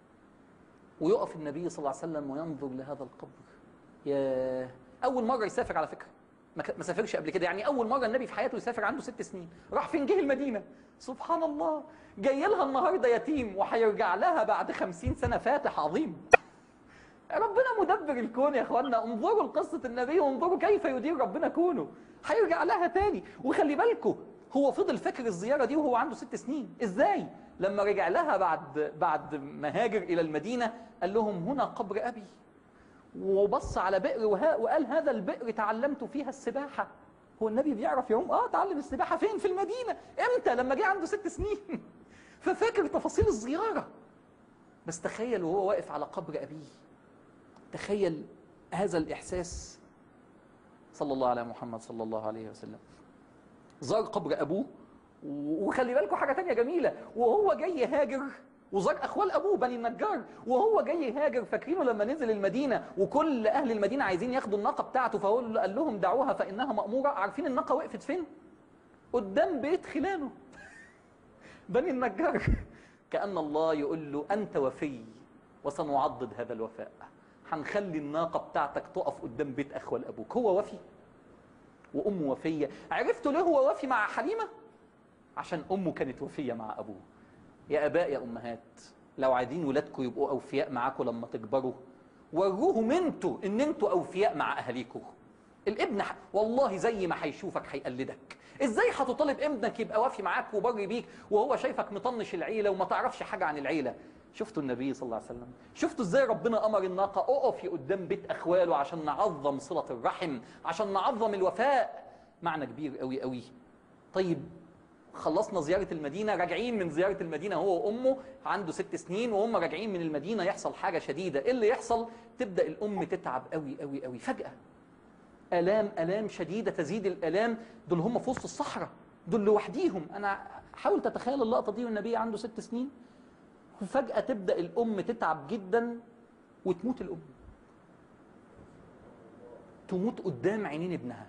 ويقف النبي صلى الله عليه وسلم وينظر لهذا القبر. يا أول مرة يسافر على فكرة، ما سافرش قبل كده، يعني أول مرة النبي في حياته يسافر عنده 6 سنين. راح فين؟ جه المدينة. سبحان الله، جاي لها النهاردة يتيم وهيرجع لها بعد 50 سنة فاتح عظيم. ربنا مدبر الكون يا اخوانا. انظروا لقصة النبي وانظروا كيف يدير ربنا كونه. هيرجع لها تاني. وخلي بالكم هو فضل فاكر الزيارة دي وهو عنده 6 سنين. ازاي؟ لما رجع لها بعد ما هاجر الى المدينة قال لهم هنا قبر ابي، وبص على بئر وقال هذا البئر تعلمت فيها السباحة. هو النبي بيعرف يعوم؟ تعلم السباحة فين؟ في المدينة. امتى؟ لما جه عنده 6 سنين. ففاكر تفاصيل الزيارة. بس تخيل وهو واقف على قبر أبيه، تخيل هذا الإحساس. صلى الله على محمد صلى الله عليه وسلم. زار قبر أبوه. وخلي بالكم حاجة تانية جميلة، وهو جاي هاجر وزار أخوال أبوه بني النجار، وهو جاي هاجر فاكرينه لما نزل المدينة وكل أهل المدينة عايزين ياخدوا الناقة بتاعته، فهو قال لهم دعوها فإنها مأمورة. عارفين الناقة وقفت فين؟ قدام بيت خلانه بني النجار. كأن الله يقول له أنت وفي وسنعضد هذا الوفاء. هنخلي الناقة بتاعتك تقف قدام بيت أخوال أبوك. هو وفي وأمه وفية. عرفتوا ليه هو وفي مع حليمة؟ عشان أمه كانت وفية مع أبوه. يا آباء يا أمهات، لو عايزين ولادكم يبقوا أوفياء معاكم لما تكبروا، وروهم انتوا إن انتوا أوفياء مع أهاليكم. الابن والله زي ما هيشوفك هيقلدك. ازاي هتطالب ابنك يبقى وافي معاك وبر بيك وهو شايفك مطنش العيلة وما تعرفش حاجة عن العيلة؟ شفتوا النبي صلى الله عليه وسلم؟ شفتوا ازاي ربنا أمر الناقة اقفي قدام بيت أخواله عشان نعظم صلة الرحم، عشان نعظم الوفاء. معنى كبير قوي قوي. طيب خلصنا زيارة المدينة، راجعين من زيارة المدينة هو وأمه، عنده 6 سنين، وهم راجعين من المدينة يحصل حاجة شديدة. ايه اللي يحصل؟ تبدأ الأم تتعب قوي قوي قوي فجأة. آلام شديدة تزيد الآلام. دول هم في وسط الصحراء، دول لوحديهم. أنا حاول تتخيل اللقطة دي والنبي عنده 6 سنين، وفجأة تبدأ الأم تتعب جدا وتموت. الأم تموت قدام عينين ابنها.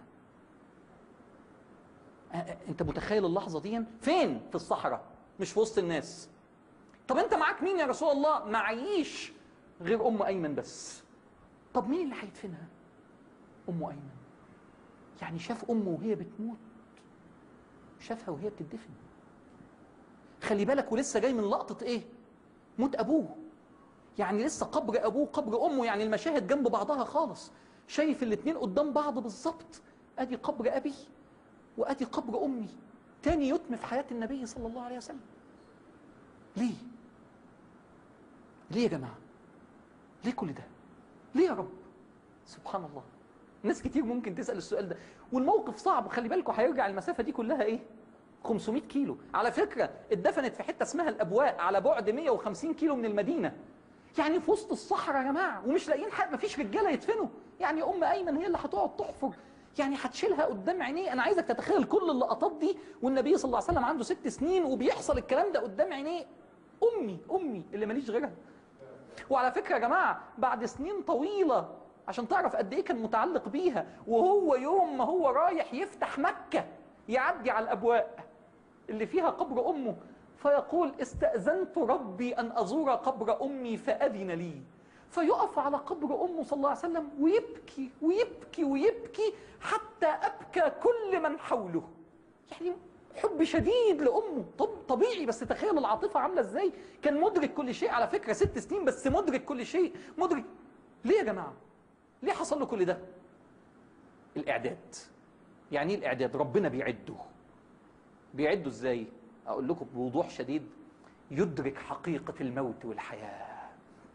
أنت متخيل اللحظة دي؟ فين؟ في الصحراء، مش في وسط الناس. طب أنت معاك مين يا رسول الله؟ معيش غير أم أيمن بس. طب مين اللي هيدفنها؟ أم أيمن. يعني شاف أمه وهي بتموت، شافها وهي بتدفن. خلي بالك، ولسه جاي من لقطة إيه؟ موت أبوه. يعني لسه قبر أبوه قبر أمه، يعني المشاهد جنب بعضها خالص. شايف الاتنين قدام بعض بالظبط. ادي قبر ابي وادي قبر امي، تاني يتم في حياه النبي صلى الله عليه وسلم. ليه؟ ليه يا جماعه؟ ليه كل ده؟ ليه يا رب؟ سبحان الله. ناس كتير ممكن تسال السؤال ده، والموقف صعب. خلي بالكم هيرجع المسافه دي كلها ايه؟ 500 كيلو. على فكره اتدفنت في حته اسمها الابواء على بعد 150 كيلو من المدينه، يعني في وسط الصحراء يا جماعه، ومش لاقيين حد، مفيش رجاله يدفنوا. يعني ام ايمن هي اللي هتقعد تحفر، يعني هتشيلها قدام عينيه. انا عايزك تتخيل كل اللقطات دي والنبي صلى الله عليه وسلم عنده 6 سنين وبيحصل الكلام ده قدام عينيه. امي اللي ماليش غيرها. وعلى فكره يا جماعه بعد سنين طويله، عشان تعرف قد ايه كان متعلق بيها، وهو يوم ما هو رايح يفتح مكه يعدي على الابواء اللي فيها قبر امه، فيقول استأذنت ربي أن أزور قبر أمي فأذن لي. فيقف على قبر أمه صلى الله عليه وسلم ويبكي ويبكي ويبكي حتى أبكى كل من حوله. يعني حب شديد لأمه. طبيعي، بس تخيل العاطفة عاملة إزاي. كان مدرك كل شيء. على فكرة 6 سنين بس مدرك كل شيء. مدرك. ليه يا جماعة؟ ليه حصل له كل ده؟ الإعداد. يعني إيه الإعداد؟ ربنا بيعده إزاي؟ أقول لكم بوضوح شديد. يدرك حقيقة الموت والحياة.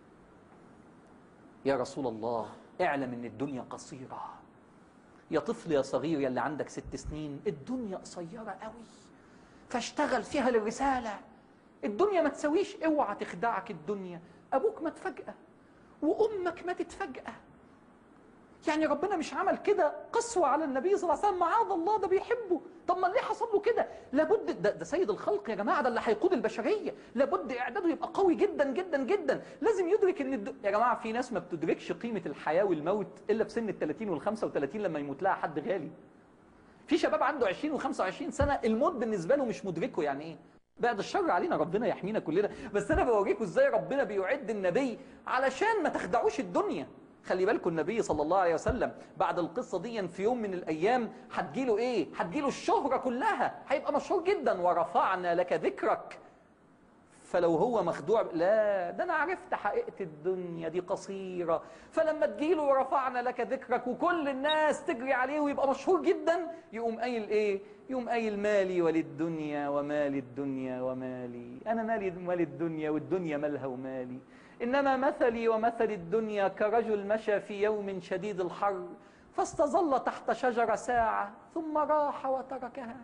يا رسول الله اعلم ان الدنيا قصيرة. يا طفل يا صغير يا اللي عندك 6 سنين، الدنيا قصيرة قوي، فاشتغل فيها للرسالة. الدنيا ما تسويش. اوعى تخدعك الدنيا. ابوك مات فجأة وامك ماتت فجأة. يعني ربنا مش عمل كده قسوة على النبي صلى الله عليه وسلم، معاذ الله، ده بيحبه. طب ما ليه حصل له كده؟ لابد ده سيد الخلق يا جماعة، ده اللي هيقود البشرية، لابد إعداده يبقى قوي جدا جدا جدا. لازم يدرك إن يا جماعة في ناس ما بتدركش قيمة الحياة والموت إلا في سن ال30 وال35 لما يموت لها حد غالي. في شباب عنده 20 و25 سنة الموت بالنسبة له مش مدركه. يعني إيه؟ بعد الشر علينا، ربنا يحمينا كلنا، بس أنا بوريكم إزاي ربنا بيعد النبي علشان ما تخدعوش الدنيا. خلي بالكم النبي صلى الله عليه وسلم بعد القصة دي في يوم من الأيام هتجيله إيه؟ هتجيله الشهرة كلها، هيبقى مشهور جدا. ورفعنا لك ذكرك. فلو هو مخدوع، لا ده أنا عرفت حقيقة الدنيا دي قصيرة. فلما تجيله ورفعنا لك ذكرك وكل الناس تجري عليه ويبقى مشهور جدا، يقوم قايل إيه؟ يقوم قايل مالي وللدنيا ومال الدنيا ومالي. أنا مالي مال الدنيا والدنيا مالها ومالي. إنما مثلي ومثل الدنيا كرجل مشى في يوم شديد الحر فاستظل تحت شجرة ساعة ثم راح وتركها.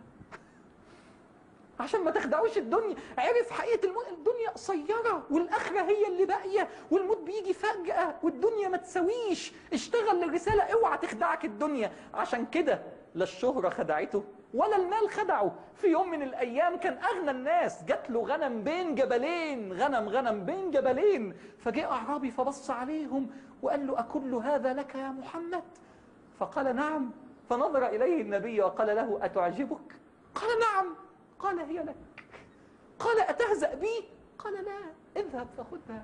عشان ما تخدعوش الدنيا. عرف حقيقة الموت. الدنيا قصيرة والآخرة هي اللي باقية، والموت بيجي فجأة والدنيا ما تسويش. اشتغل للرسالة. اوعى تخدعك الدنيا. عشان كده لا الشهرة خدعته ولا المال خدعه. في يوم من الأيام كان أغنى الناس، جات له غنم بين جبلين، غنم بين جبلين، فجاء أعرابي فبص عليهم وقال له أكل هذا لك يا محمد؟ فقال نعم. فنظر إليه النبي وقال له أتعجبك؟ قال نعم. قال هي لك. قال أتهزأ بي؟ قال لا، اذهب فخذها.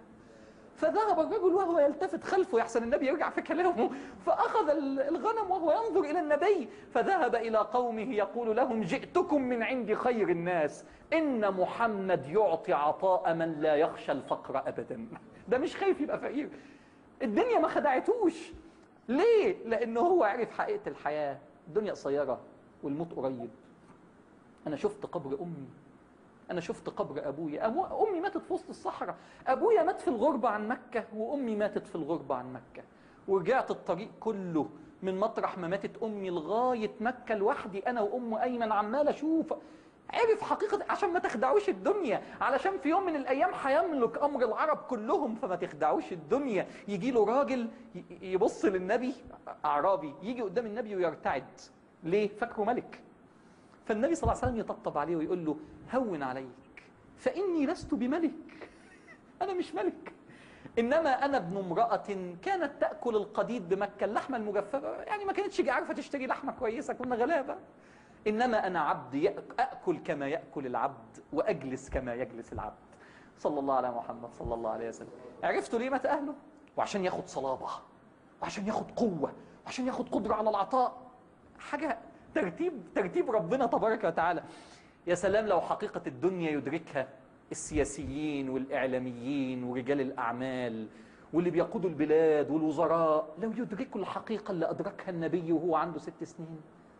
فذهب الرجل وهو يلتفت خلفه يحسن النبي يرجع في كلامه، فأخذ الغنم وهو ينظر إلى النبي، فذهب إلى قومه يقول لهم جئتكم من عند خير الناس، إن محمد يعطي عطاء من لا يخشى الفقر أبدا. ده مش خايف يبقى فقير. الدنيا ما خدعتوش. ليه؟ لأنه هو عرف حقيقة الحياة. الدنيا قصيرة والموت قريب. أنا شفت قبر أمي، أنا شفت قبر أبويا. أمي ماتت في وسط الصحراء، أبويا مات في الغربة عن مكة، وأمي ماتت في الغربة عن مكة. ورجعت الطريق كله من مطرح ما ماتت أمي لغاية مكة لوحدي، أنا وأم أيمن عمال أشوف. عرف حقيقة. عشان ما تخدعوش الدنيا، علشان في يوم من الأيام هيملك أمر العرب كلهم، فما تخدعوش الدنيا. يجي له راجل يبص للنبي، أعرابي يجي قدام النبي ويرتعد. ليه؟ فاكره ملك. فالنبي صلى الله عليه وسلم يطبطب عليه ويقول له هون عليك فإني لست بملك. أنا مش ملك، إنما أنا ابن امرأة كانت تأكل القديد بمكة، اللحمة المجففة، يعني ما كانتش عارفة تشتري لحمة كويسة، كنا غلابة. إنما أنا عبد أأكل كما يأكل العبد وأجلس كما يجلس العبد. صلى الله على محمد صلى الله عليه وسلم. عرفتوا ليه مات أهله؟ وعشان ياخد صلابة، وعشان ياخد قوة، وعشان ياخد قدرة على العطاء. حاجة ترتيب ربنا تبارك وتعالى. يا سلام لو حقيقة الدنيا يدركها السياسيين والإعلاميين ورجال الأعمال واللي بيقودوا البلاد والوزراء، لو يدركوا الحقيقة اللي أدركها النبي وهو عنده 6 سنين.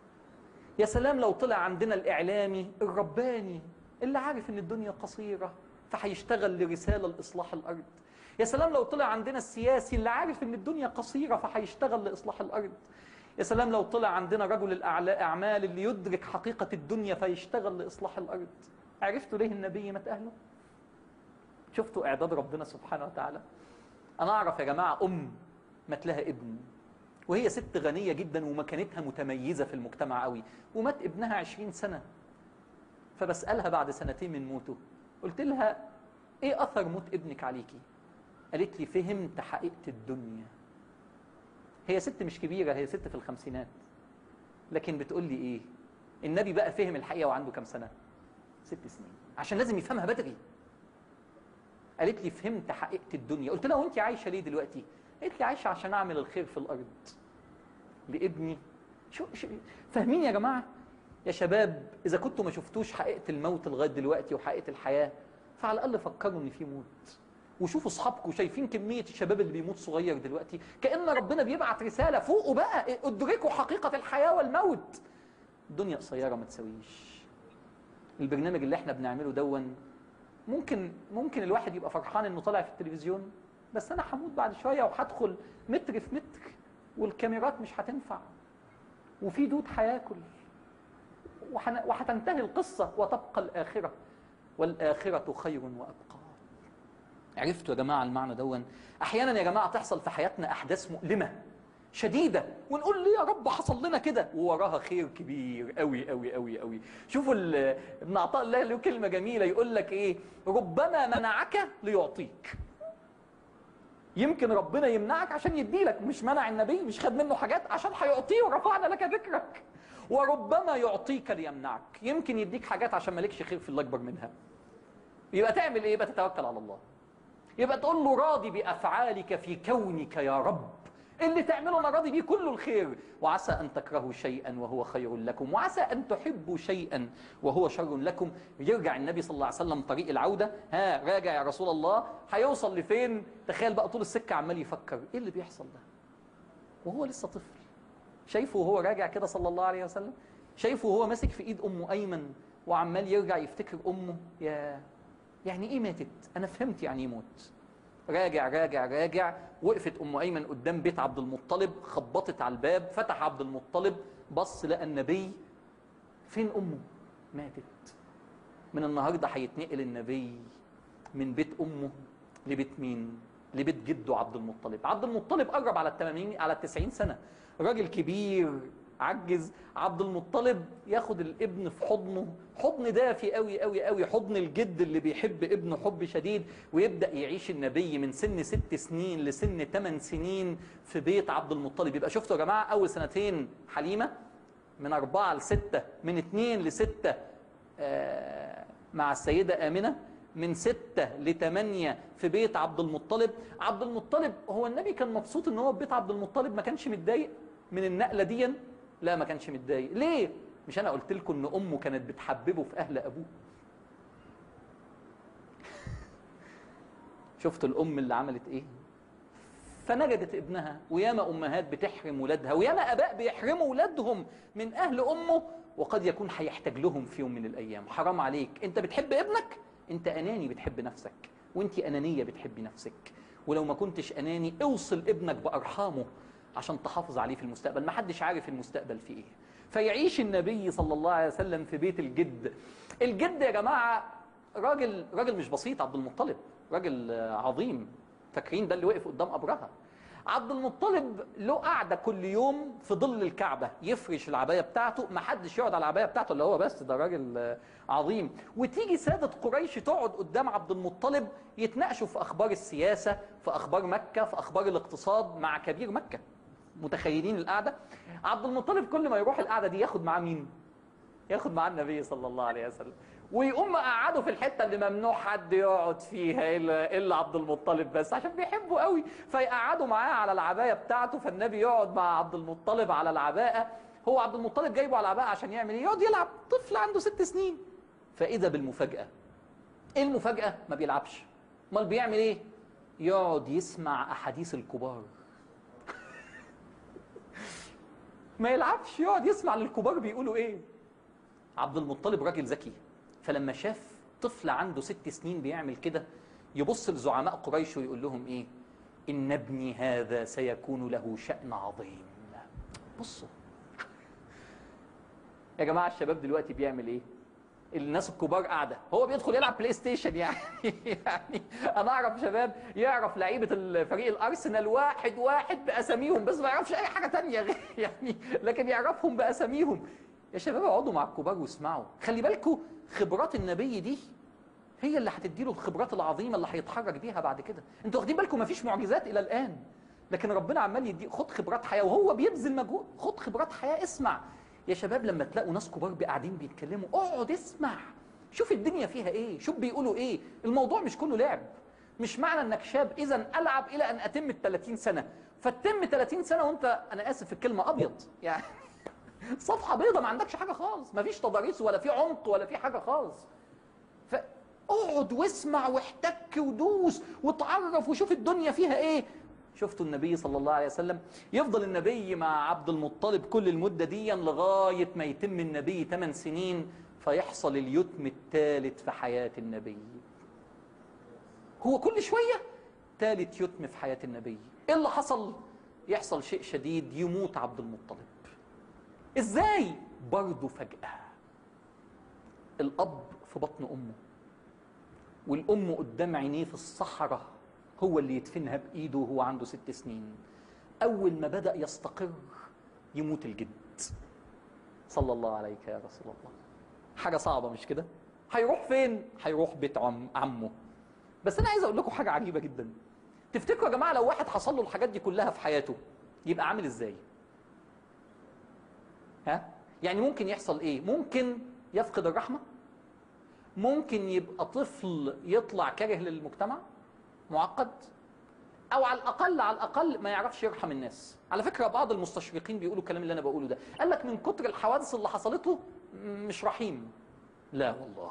يا سلام لو طلع عندنا الإعلامي الرباني اللي عارف إن الدنيا قصيرة فهيشتغل لرسالة لإصلاح الأرض. يا سلام لو طلع عندنا السياسي اللي عارف إن الدنيا قصيرة فهيشتغل لإصلاح الأرض. يا سلام لو طلع عندنا رجل الأعمال اللي يدرك حقيقة الدنيا فيشتغل لإصلاح الأرض. عرفتوا ليه النبي مات أهله؟ شفتوا إعداد ربنا سبحانه وتعالى؟ أنا أعرف يا جماعة مات لها ابن، وهي ست غنية جدا ومكانتها متميزة في المجتمع قوي، ومات ابنها 20 سنة. فبسألها بعد سنتين من موته، قلت لها إيه أثر موت ابنك عليكي؟ قالت لي فهمت حقيقة الدنيا. هي ست مش كبيرة، هي ست في الخمسينات، لكن بتقول لي إيه؟ النبي بقى فهم الحقيقة وعنده كام سنة؟ 6 سنين، عشان لازم يفهمها بدري. قالت لي فهمت حقيقة الدنيا. قلت لها وانت عايشة ليه دلوقتي؟ قالت لي عايشة عشان أعمل الخير في الأرض لابني. شو فاهمين يا جماعة؟ يا شباب إذا كنتوا ما شفتوش حقيقة الموت لغاية دلوقتي وحقيقة الحياة، فعلى الأقل فكروا إن في موت، وشوفوا أصحابكم شايفين كمية الشباب اللي بيموت صغير دلوقتي، كأن ربنا بيبعت رسالة فوقوا بقى، ادركوا حقيقة الحياة والموت. الدنيا قصيرة ما تسويش. البرنامج اللي احنا بنعمله دون ممكن الواحد يبقى فرحان انه طالع في التلفزيون، بس انا هموت بعد شويه وهدخل متر في متر والكاميرات مش هتنفع وفي دود هياكل وهتنتهي القصه وتبقى الاخره، والاخره خير وابقى. عرفتوا يا جماعه المعنى دون؟ احيانا يا جماعه تحصل في حياتنا احداث مؤلمه شديدة ونقول ليه يا رب حصل لنا كده، ووراها خير كبير قوي قوي قوي قوي. شوفوا ابن عطاء الله له كلمة جميلة يقول لك ايه؟ ربما منعك ليعطيك. يمكن ربنا يمنعك عشان يديلك، مش منع النبي، مش خد منه حاجات عشان هيعطيه ورفعنا لك ذكرك. وربما يعطيك ليمنعك، يمكن يديك حاجات عشان مالكش خير في اللي اكبر منها. يبقى تعمل ايه؟ يبقى تتوكل على الله، يبقى تقول له راضي بأفعالك في كونك يا رب، اللي تعمله انا راضي بيه كله الخير. وعسى ان تكرهوا شيئا وهو خير لكم، وعسى ان تحبوا شيئا وهو شر لكم. يرجع النبي صلى الله عليه وسلم طريق العوده، راجع يا رسول الله، هيوصل لفين؟ تخيل بقى طول السكه عمال يفكر ايه اللي بيحصل ده وهو لسه طفل. شايفه وهو راجع كده صلى الله عليه وسلم، شايفه وهو ماسك في ايد امه ايمن وعمال يرجع يفتكر امه. يعني ايه ماتت؟ انا فهمت يعني ايه موت. راجع راجع راجع، وقفت ام ايمن قدام بيت عبد المطلب، خبطت على الباب، فتح عبد المطلب، بص لقى النبي. فين امه؟ ماتت. من النهارده هيتنقل النبي من بيت امه لبيت مين؟ لبيت جده عبد المطلب. عبد المطلب قرب على 90 سنه، راجل كبير عجز. عبد المطلب ياخد الابن في حضنه، حضن دافي قوي قوي قوي، حضن الجد اللي بيحب ابنه حب شديد، ويبدأ يعيش النبي من سن 6 سنين لسن 8 سنين في بيت عبد المطلب. يبقى شفتوا يا جماعة أول سنتين حليمة، من 4 ل6، من 2 ل6 مع السيدة آمنة، من 6 ل8 في بيت عبد المطلب. عبد المطلب هو النبي كان مبسوط ان هو في بيت عبد المطلب؟ ما كانش متضايق من النقلة دي؟ لا ما كانش متضايق. ليه؟ مش انا قلت لكم ان امه كانت بتحببه في اهل ابوه؟ شفتوا الام اللي عملت ايه؟ فنجدت ابنها. وياما امهات بتحرم ولادها، وياما اباء بيحرموا ولادهم من اهل امه، وقد يكون هيحتاج لهم في يوم من الايام. حرام عليك، انت بتحب ابنك، انت اناني بتحب نفسك، وانت انانيه بتحبي نفسك. ولو ما كنتش اناني اوصل ابنك بارحامه عشان تحافظ عليه في المستقبل. ما حدش عارف المستقبل فيه ايه. فيعيش النبي صلى الله عليه وسلم في بيت الجد. الجد يا جماعه راجل مش بسيط. عبد المطلب راجل عظيم. فاكرين ده اللي وقف قدام ابرهه؟ عبد المطلب له قعده كل يوم في ظل الكعبه، يفرش العبايه بتاعته، ما حدش يقعد على العبايه بتاعته اللي هو بس، ده راجل عظيم. وتيجي ساده قريش تقعد قدام عبد المطلب يتناقشوا في اخبار السياسه، في اخبار مكه، في اخبار الاقتصاد مع كبير مكه. متخيلين القعده؟ عبد المطلب كل ما يروح القعده دي ياخد معاه مين؟ ياخد معاه النبي صلى الله عليه وسلم، ويقوم مقعده في الحته اللي ممنوع حد يقعد فيها الا عبد المطلب بس، عشان بيحبه قوي. فيقعدوا معاه على العبايه بتاعته، فالنبي يقعد مع عبد المطلب على العباءه. هو عبد المطلب جايبه على العباءه عشان يعمل ايه؟ يقعد يلعب، طفل عنده 6 سنين. فاذا بالمفاجاه. ايه المفاجاه؟ ما بيلعبش، امال بيعمل ايه؟ يقعد يسمع احاديث الكبار. ما يلعبش، يقعد يسمع للكبار بيقولوا ايه. عبد المطلب راجل ذكي، فلما شاف طفل عنده 6 سنين بيعمل كده، يبص لزعماء قريش ويقول لهم ايه؟ ان ابني هذا سيكون له شأن عظيم. بصوا يا جماعه، الشباب دلوقتي بيعمل ايه؟ الناس الكبار قاعده، هو بيدخل يلعب بلاي ستيشن يعني. يعني انا اعرف شباب يعرف لعيبه الفريق الارسنال واحد باساميهم، بس ما يعرفش اي حاجه تانية غير يعني، لكن يعرفهم باساميهم. يا شباب اقعدوا مع الكبار واسمعوا، خلي بالكم خبرات النبي دي هي اللي هتديله الخبرات العظيمه اللي هيتحرك بيها بعد كده. انتوا واخدين بالكم مفيش معجزات الى الان، لكن ربنا عمال يدي. خد خبرات حياه وهو بيبذل مجهود، خد خبرات حياه، اسمع. يا شباب لما تلاقوا ناس كبار قاعدين بيتكلموا، اقعد اسمع، شوف الدنيا فيها ايه، شوف بيقولوا ايه. الموضوع مش كله لعب. مش معنى انك شاب اذا العب الى ان اتم 30 سنه، فتتم 30 سنه وانت، انا اسف في الكلمه، ابيض يعني. صفحه بيضه ما عندكش حاجه خالص، ما فيش تضاريس ولا في عمق ولا في حاجه خالص. فاقعد واسمع واحتك ودوس وتعرف وشوف الدنيا فيها ايه. شفتوا النبي صلى الله عليه وسلم يفضل النبي مع عبد المطلب كل المدة دي لغاية ما يتم النبي 8 سنين، فيحصل اليتم الثالث في حياة النبي. هو كل شوية ثالث يتم في حياة النبي. ايه اللي حصل؟ يحصل شيء شديد، يموت عبد المطلب. ازاي؟ برضه فجأة. الأب في بطن أمه، والأم قدام عينيه في الصحراء، هو اللي يدفنها بإيده وهو عنده 6 سنين. أول ما بدأ يستقر يموت الجد. صلى الله عليك يا رسول الله. حاجة صعبة مش كده؟ هيروح فين؟ هيروح بيت عمه. بس أنا عايز أقول لكم حاجة عجيبة جدا. تفتكروا يا جماعة لو واحد حصل له الحاجات دي كلها في حياته يبقى عامل إزاي؟ ها؟ يعني ممكن يحصل إيه؟ ممكن يفقد الرحمة، ممكن يبقى طفل يطلع كاره للمجتمع، معقد، او على الاقل ما يعرفش يرحم الناس. على فكره بعض المستشرقين بيقولوا الكلام اللي انا بقوله ده، قال لك من كتر الحوادث اللي حصلت له مش رحيم. لا والله،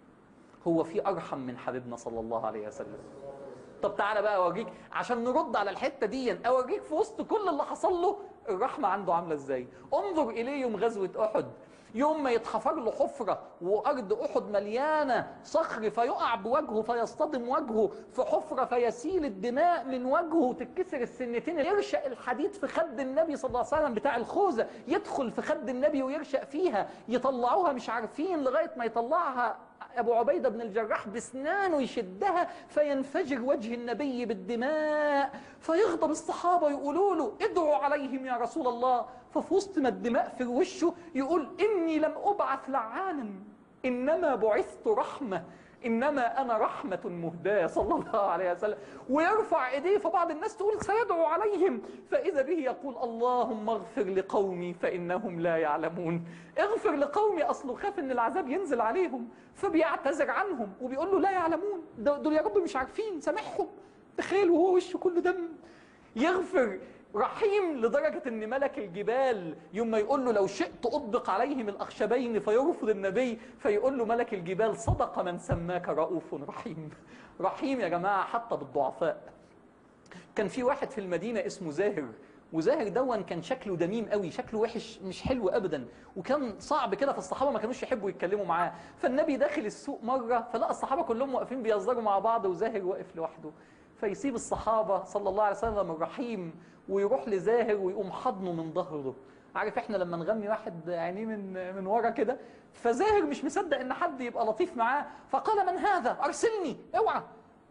هو في ارحم من حبيبنا صلى الله عليه وسلم. طب تعالى بقى اوريك، عشان نرد على الحته دي، اوريك في وسط كل اللي حصل له الرحمه عنده عامله ازاي. انظر اليه يوم غزوه احد، يوم ما يتحفر له حفرة وأرض أحد مليانة صخر، فيقع بوجهه فيصطدم وجهه في حفرة فيسيل الدماء من وجهه وتتكسر السنتين، يرشق الحديد في خد النبي صلى الله عليه وسلم بتاع الخوذة، يدخل في خد النبي ويرشق فيها، يطلعوها مش عارفين لغاية ما يطلعها أبو عبيدة بن الجراح بسنانه يشدها فينفجر وجه النبي بالدماء، فيغضب الصحابة يقولوا له ادعوا عليهم يا رسول الله. ففي وسط ما الدماء في وشه يقول إني لم أبعث لعانا، إنما بعثت رحمة، إنما أنا رحمة مهداة صلى الله عليه وسلم. ويرفع إيديه، فبعض الناس تقول سيدعو عليهم، فإذا به يقول اللهم اغفر لقومي فإنهم لا يعلمون. اغفر لقومي، أصله خاف إن العذاب ينزل عليهم، فبيعتذر عنهم وبيقول له لا يعلمون، دول يا رب مش عارفين، سامحهم. تخيل وهو وشه كله دم. يغفر، رحيم لدرجة ان ملك الجبال يوم ما يقول له لو شئت اطبق عليهم الاخشبين فيرفض النبي، فيقول له ملك الجبال صدق من سماك رؤوف رحيم. رحيم يا جماعة حتى بالضعفاء. كان في واحد في المدينة اسمه زاهر، وزاهر دون كان شكله دميم قوي، شكله وحش مش حلو ابدا، وكان صعب كده، فالصحابة ما كانوش يحبوا يتكلموا معاه. فالنبي داخل السوق مرة فلقى الصحابة كلهم واقفين بيهزروا مع بعض وزاهر واقف لوحده، فيسيب الصحابة صلى الله عليه وسلم الرحيم ويروح لزاهر ويقوم حضنه من ظهره. عارف احنا لما نغمي واحد عينيه من ورا كده، فزاهر مش مصدق ان حد يبقى لطيف معاه، فقال من هذا؟ ارسلني، اوعى.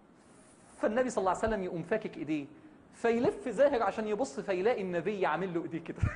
فالنبي صلى الله عليه وسلم يقوم فاكك ايديه، فيلف زاهر عشان يبص فيلاقي النبي عامل له ايديه كده.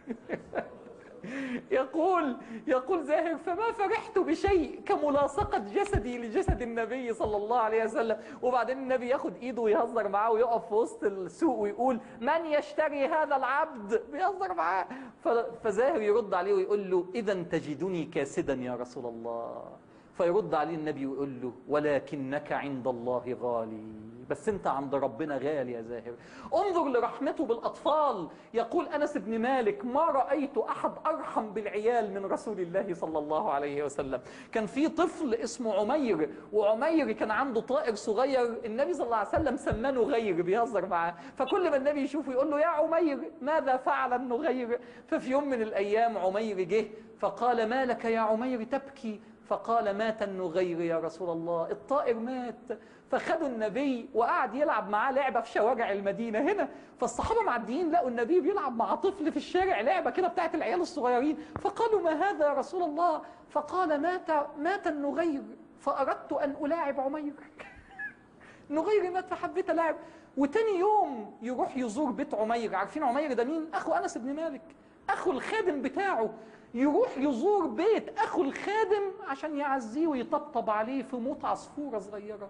يقول زاهر فما فرحت بشيء كملاصقة جسدي لجسد النبي صلى الله عليه وسلم. وبعدين النبي ياخد ايده ويهزر معاه ويقف في وسط السوق ويقول من يشتري هذا العبد، بيهزر معاه. فزاهر يرد عليه ويقول له إذا تجدني كاسدا يا رسول الله. فيرد عليه النبي ويقول له ولكنك عند الله غالي، بس انت عند ربنا غالي يا زاهر. انظر لرحمته بالأطفال. يقول أنس بن مالك ما رأيت أحد أرحم بالعيال من رسول الله صلى الله عليه وسلم. كان في طفل اسمه عمير، وعمير كان عنده طائر صغير، النبي صلى الله عليه وسلم سماه نغير، بيهزر معاه، فكل ما النبي يشوفه يقول له يا عمير ماذا فعل النغير. ففي يوم من الأيام عمير جه فقال ما لك يا عمير تبكي؟ فقال مات النغير يا رسول الله، الطائر مات. فخدوا النبي وقعد يلعب معاه لعبة في شوارع المدينة هنا، فالصحابة معديين لقوا النبي بيلعب مع طفل في الشارع لعبة كده بتاعت العيال الصغيرين، فقالوا ما هذا يا رسول الله؟ فقال مات النغير فأردت أن ألاعب عمير. نغير مات فحبيت ألاعب. وتاني يوم يروح يزور بيت عمير. عارفين عمير ده مين؟ أخو أنس بن مالك، أخو الخادم بتاعه. يروح يزور بيت أخو الخادم عشان يعزيه ويطبطب عليه في موت عصفورة صغيرة.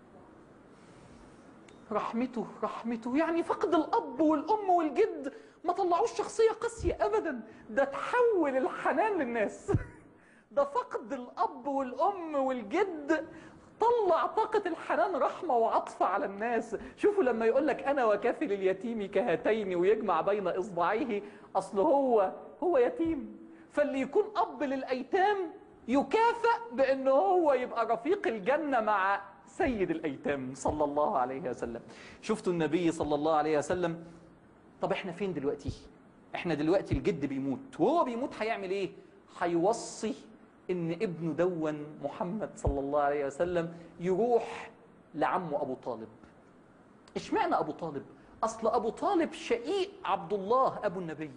رحمته يعني فقد الأب والأم والجد ما طلعوش شخصية قاسية أبدا، ده تحول الحنان للناس. ده فقد الأب والأم والجد طلع طاقة الحنان، رحمة وعطف على الناس. شوفوا لما يقول لك أنا وكافل اليتيم كهاتين ويجمع بين إصبعيه، أصل هو يتيم، فاللي يكون أب للأيتام يكافئ بأنه هو يبقى رفيق الجنة مع سيد الأيتام صلى الله عليه وسلم. شفتوا النبي صلى الله عليه وسلم. طب احنا فين دلوقتي؟ احنا دلوقتي الجد بيموت، وهو بيموت هيعمل ايه؟ هيوصي ان ابنه دون محمد صلى الله عليه وسلم يروح لعمه أبو طالب. اشمعنى أبو طالب؟ أصل أبو طالب شقيق عبد الله أبو النبي.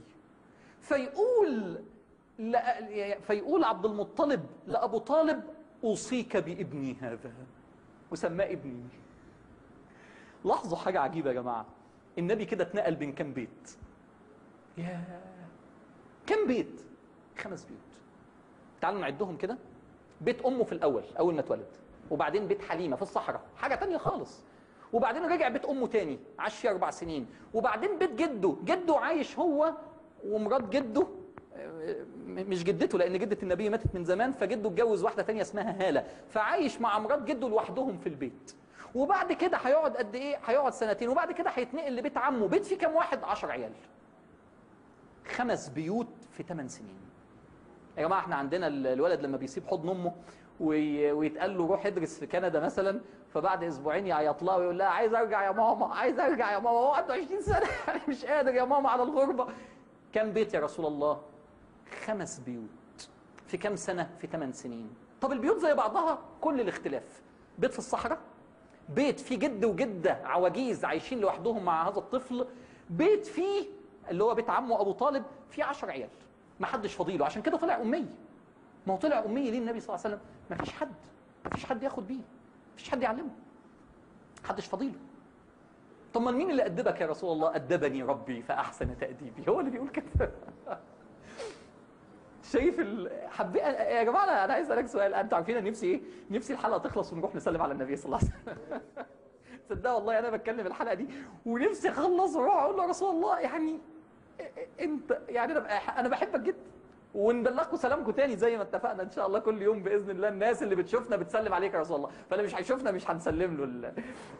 فيقول عبد المطلب لأبو طالب أوصيك بابني هذا، وسماه ابني. لاحظوا حاجة عجيبة يا جماعة، النبي كده اتنقل بين كم بيت؟ كم بيت؟ 5 بيوت. تعالوا نعدهم كده. بيت أمه في الأول أول ما اتولد، وبعدين بيت حليمة في الصحراء حاجة تانية خالص، وبعدين رجع بيت أمه تاني عاش فيه 4 سنين، وبعدين بيت جده عايش هو ومرات جده، مش جدته لأن جدة النبي ماتت من زمان، فجده اتجوز واحدة تانية اسمها هالة، فعايش مع مرات جده لوحدهم في البيت. وبعد كده هيقعد قد إيه؟ هيقعد 2 سنين، وبعد كده هيتنقل لبيت عمه. بيت فيه كام واحد؟ 10 عيال. 5 بيوت في 8 سنين. يا جماعة احنا عندنا الولد لما بيسيب حضن أمه ويتقال له روح ادرس في كندا مثلا، فبعد اسبوعين يعيط لها ويقول لها عايز ارجع يا ماما، عايز ارجع يا ماما، هو عنده 20 سنة يعني مش قادر يا ماما على الغربة. كم بيت يا رسول الله؟ 5 بيوت في كم سنة؟ في 8 سنين. طب البيوت زي بعضها، كل الاختلاف بيت في الصحراء، بيت فيه جد وجدة عواجيز عايشين لوحدهم مع هذا الطفل، بيت فيه اللي هو بيت عمه أبو طالب فيه 10 عيال ما حدش فضيله، عشان كده طلع أمي. ما هو طلع أمي ليه النبي صلى الله عليه وسلم؟ ما فيش حد ياخد بيه، ما فيش حد يعلمه، حدش فضيله. طب ما مين اللي أدبك يا رسول الله؟ أدبني ربي فأحسن تأديبي، هو اللي بيقول كده. شايف يا جماعة أنا عايز أسألك سؤال، أنتوا عارفين أنا نفسي إيه؟ نفسي الحلقة تخلص ونروح نسلم على النبي صلى الله عليه وسلم. صدق والله أنا بتكلم الحلقة دي ونفسي أخلص وأروح أقول له يا رسول الله يعني أنت يعني أنا بحبك جدا، ونبلغكم سلامكم تاني زي ما اتفقنا ان شاء الله كل يوم باذن الله. الناس اللي بتشوفنا بتسلم عليك يا رسول الله، فاللي مش هيشوفنا مش هنسلم له.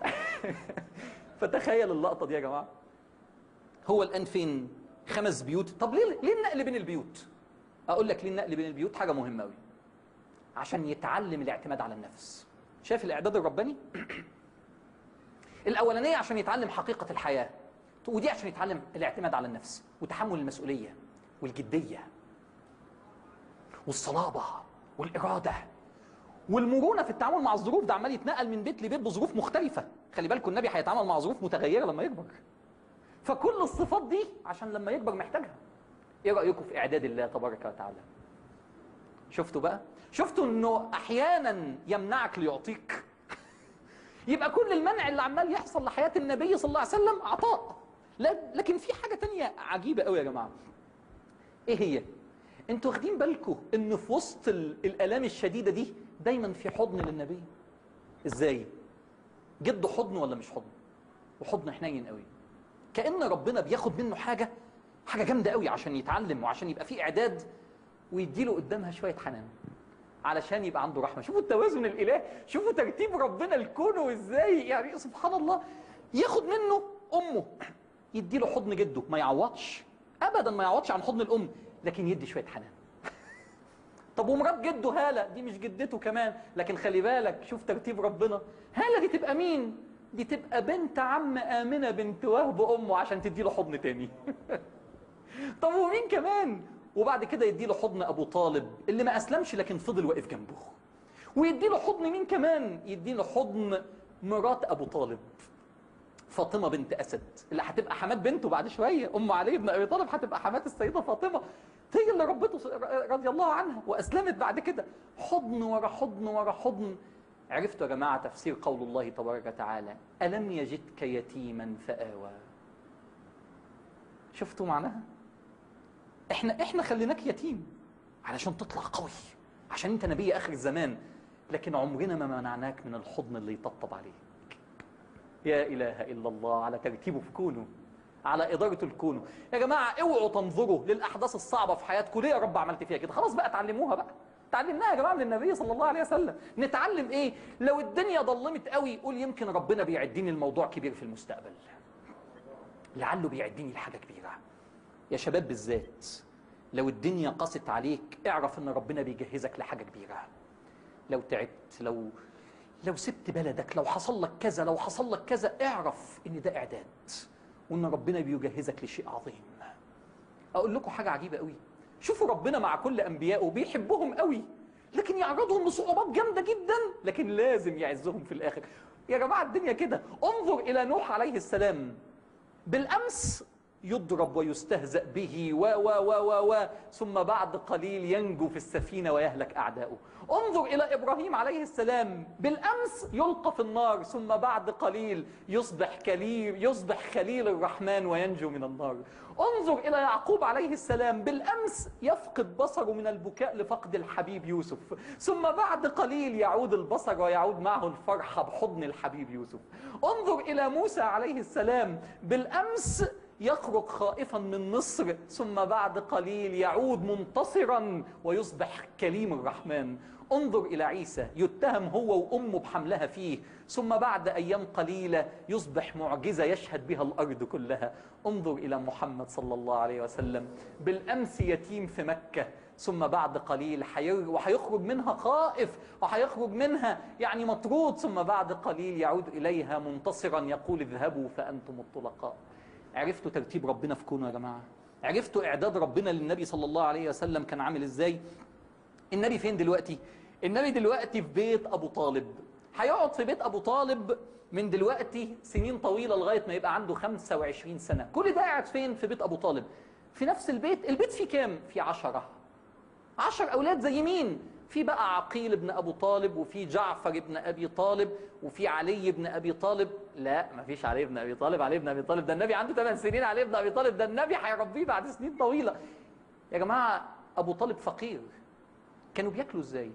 فتخيل اللقطه دي يا جماعه. هو الان فين؟ 5 بيوت. طب ليه النقل بين البيوت؟ اقول لك ليه النقل بين البيوت، حاجه مهمه قوي، عشان يتعلم الاعتماد على النفس. شايف الاعداد الرباني؟ الاولانيه عشان يتعلم حقيقه الحياه، ودي عشان يتعلم الاعتماد على النفس وتحمل المسؤوليه والجديه والصلابة والإرادة والمرونة في التعامل مع الظروف. ده عمال يتنقل من بيت لبيت بظروف مختلفة. خلي بالكم النبي هيتعامل مع ظروف متغيرة لما يكبر، فكل الصفات دي عشان لما يكبر محتاجها. ايه رأيكم في إعداد الله تبارك وتعالى؟ شفتوا بقى؟ شفتوا انه احيانا يمنعك ليعطيك. يبقى كل المنع اللي عمال يحصل لحياة النبي صلى الله عليه وسلم عطاء. لكن في حاجة تانية عجيبة قوي يا جماعة. ايه هي؟ انتوا واخدين بالكم ان في وسط الالام الشديده دي دايما في حضن للنبي؟ ازاي؟ جده حضن ولا مش حضن؟ وحضن حنين قوي، كأن ربنا بياخد منه حاجه جامده قوي عشان يتعلم وعشان يبقى فيه اعداد، ويديله قدامها شويه حنان. علشان يبقى عنده رحمة. شوفوا التوازن الإلهي، شوفوا ترتيب ربنا لكونه إزاي، يعني سبحان الله. ياخد منه أمه، يديله حضن جده، ما يعوضش أبدا، ما يعوضش عن حضن الأم، لكن يدي شوية حنان. طب ومرات جده هالة، دي مش جدته كمان، لكن خلي بالك شوف ترتيب ربنا. هالة دي تبقى مين؟ دي تبقى بنت عم آمنة بنت وهب أمه عشان تديله حضن تاني. طب ومين كمان؟ وبعد كده يديله حضن أبو طالب اللي ما أسلمش لكن فضل واقف جنبه. ويديله حضن مين كمان؟ يديله حضن مرات أبو طالب، فاطمة بنت أسد، اللي هتبقى حمات بنته بعد شوية. أم علي بن أبي طالب هتبقى حمات السيدة فاطمة، هي اللي ربته رضي الله عنها وأسلمت بعد كده. حضن ورا حضن ورا حضن. عرفتوا يا جماعة تفسير قول الله تبارك وتعالى ألم يجدك يتيما فآوى؟ شفتوا معناها؟ احنا خليناك يتيم علشان تطلع قوي، عشان انت نبي آخر الزمان، لكن عمرنا ما منعناك من الحضن اللي يطبطب عليك. يا إله إلا الله على ترتيبه في كونه، على إدارة الكون. يا جماعة اوعوا تنظروا للأحداث الصعبة في حياتكم، ليه يا رب عملت فيها كده؟ خلاص بقى اتعلموها بقى، تعلمناها يا جماعة من النبي صلى الله عليه وسلم. نتعلم ايه؟ لو الدنيا ضلمت قوي قول يمكن ربنا بيعديني الموضوع كبير في المستقبل، لعله بيعديني لحاجة كبيرة. يا شباب بالذات لو الدنيا قست عليك اعرف ان ربنا بيجهزك لحاجة كبيرة. لو تعبت، لو سبت بلدك، لو حصل لك كذا، لو حصل لك كذا، اعرف ان ده اعداد وان ربنا بيجهزك لشيء عظيم. اقول لكم حاجة عجيبة قوي، شوفوا ربنا مع كل انبيائه بيحبهم قوي، لكن يعرضهم لصعوبات جامدة جدا، لكن لازم يعزهم في الاخر. يا جماعة الدنيا كده. انظر الى نوح عليه السلام، بالامس يضرب ويستهزأ به و ثم بعد قليل ينجو في السفينة ويهلك أعداؤه. انظر إلى إبراهيم عليه السلام، بالأمس يلقى في النار ثم بعد قليل يصبح خليل الرحمن وينجو من النار. انظر إلى يعقوب عليه السلام، بالأمس يفقد بصره من البكاء لفقد الحبيب يوسف، ثم بعد قليل يعود البصر ويعود معه الفرحة بحضن الحبيب يوسف. انظر إلى موسى عليه السلام، بالأمس يخرج خائفا من مصر ثم بعد قليل يعود منتصرا ويصبح كليم الرحمن. انظر إلى عيسى، يتهم هو وأمه بحملها فيه، ثم بعد أيام قليلة يصبح معجزة يشهد بها الأرض كلها. انظر إلى محمد صلى الله عليه وسلم، بالأمس يتيم في مكة ثم بعد قليل وهيخرج منها خائف وهيخرج منها يعني مطرود، ثم بعد قليل يعود إليها منتصرا يقول اذهبوا فأنتم الطلقاء. عرفتوا ترتيب ربنا في كونه يا جماعة؟ عرفتوا إعداد ربنا للنبي صلى الله عليه وسلم كان عامل إزاي؟ النبي فين دلوقتي؟ النبي دلوقتي في بيت أبو طالب، هيقعد في بيت أبو طالب من دلوقتي سنين طويلة لغاية ما يبقى عنده 25 سنة. كل ده قاعد فين؟ في بيت أبو طالب، في نفس البيت. البيت فيه كام؟ فيه 10 أولاد. زي مين؟ في بقى عقيل بن أبو طالب، وفي جعفر بن أبي طالب، وفي علي بن أبي طالب. لا ما فيش علي بن أبي طالب، علي بن أبي طالب ده النبي عنده 8 سنين، علي بن أبي طالب ده النبي هيربيه بعد سنين طويلة. يا جماعة أبو طالب فقير، كانوا بياكلوا إزاي؟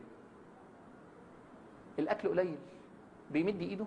الأكل قليل، بيمد إيده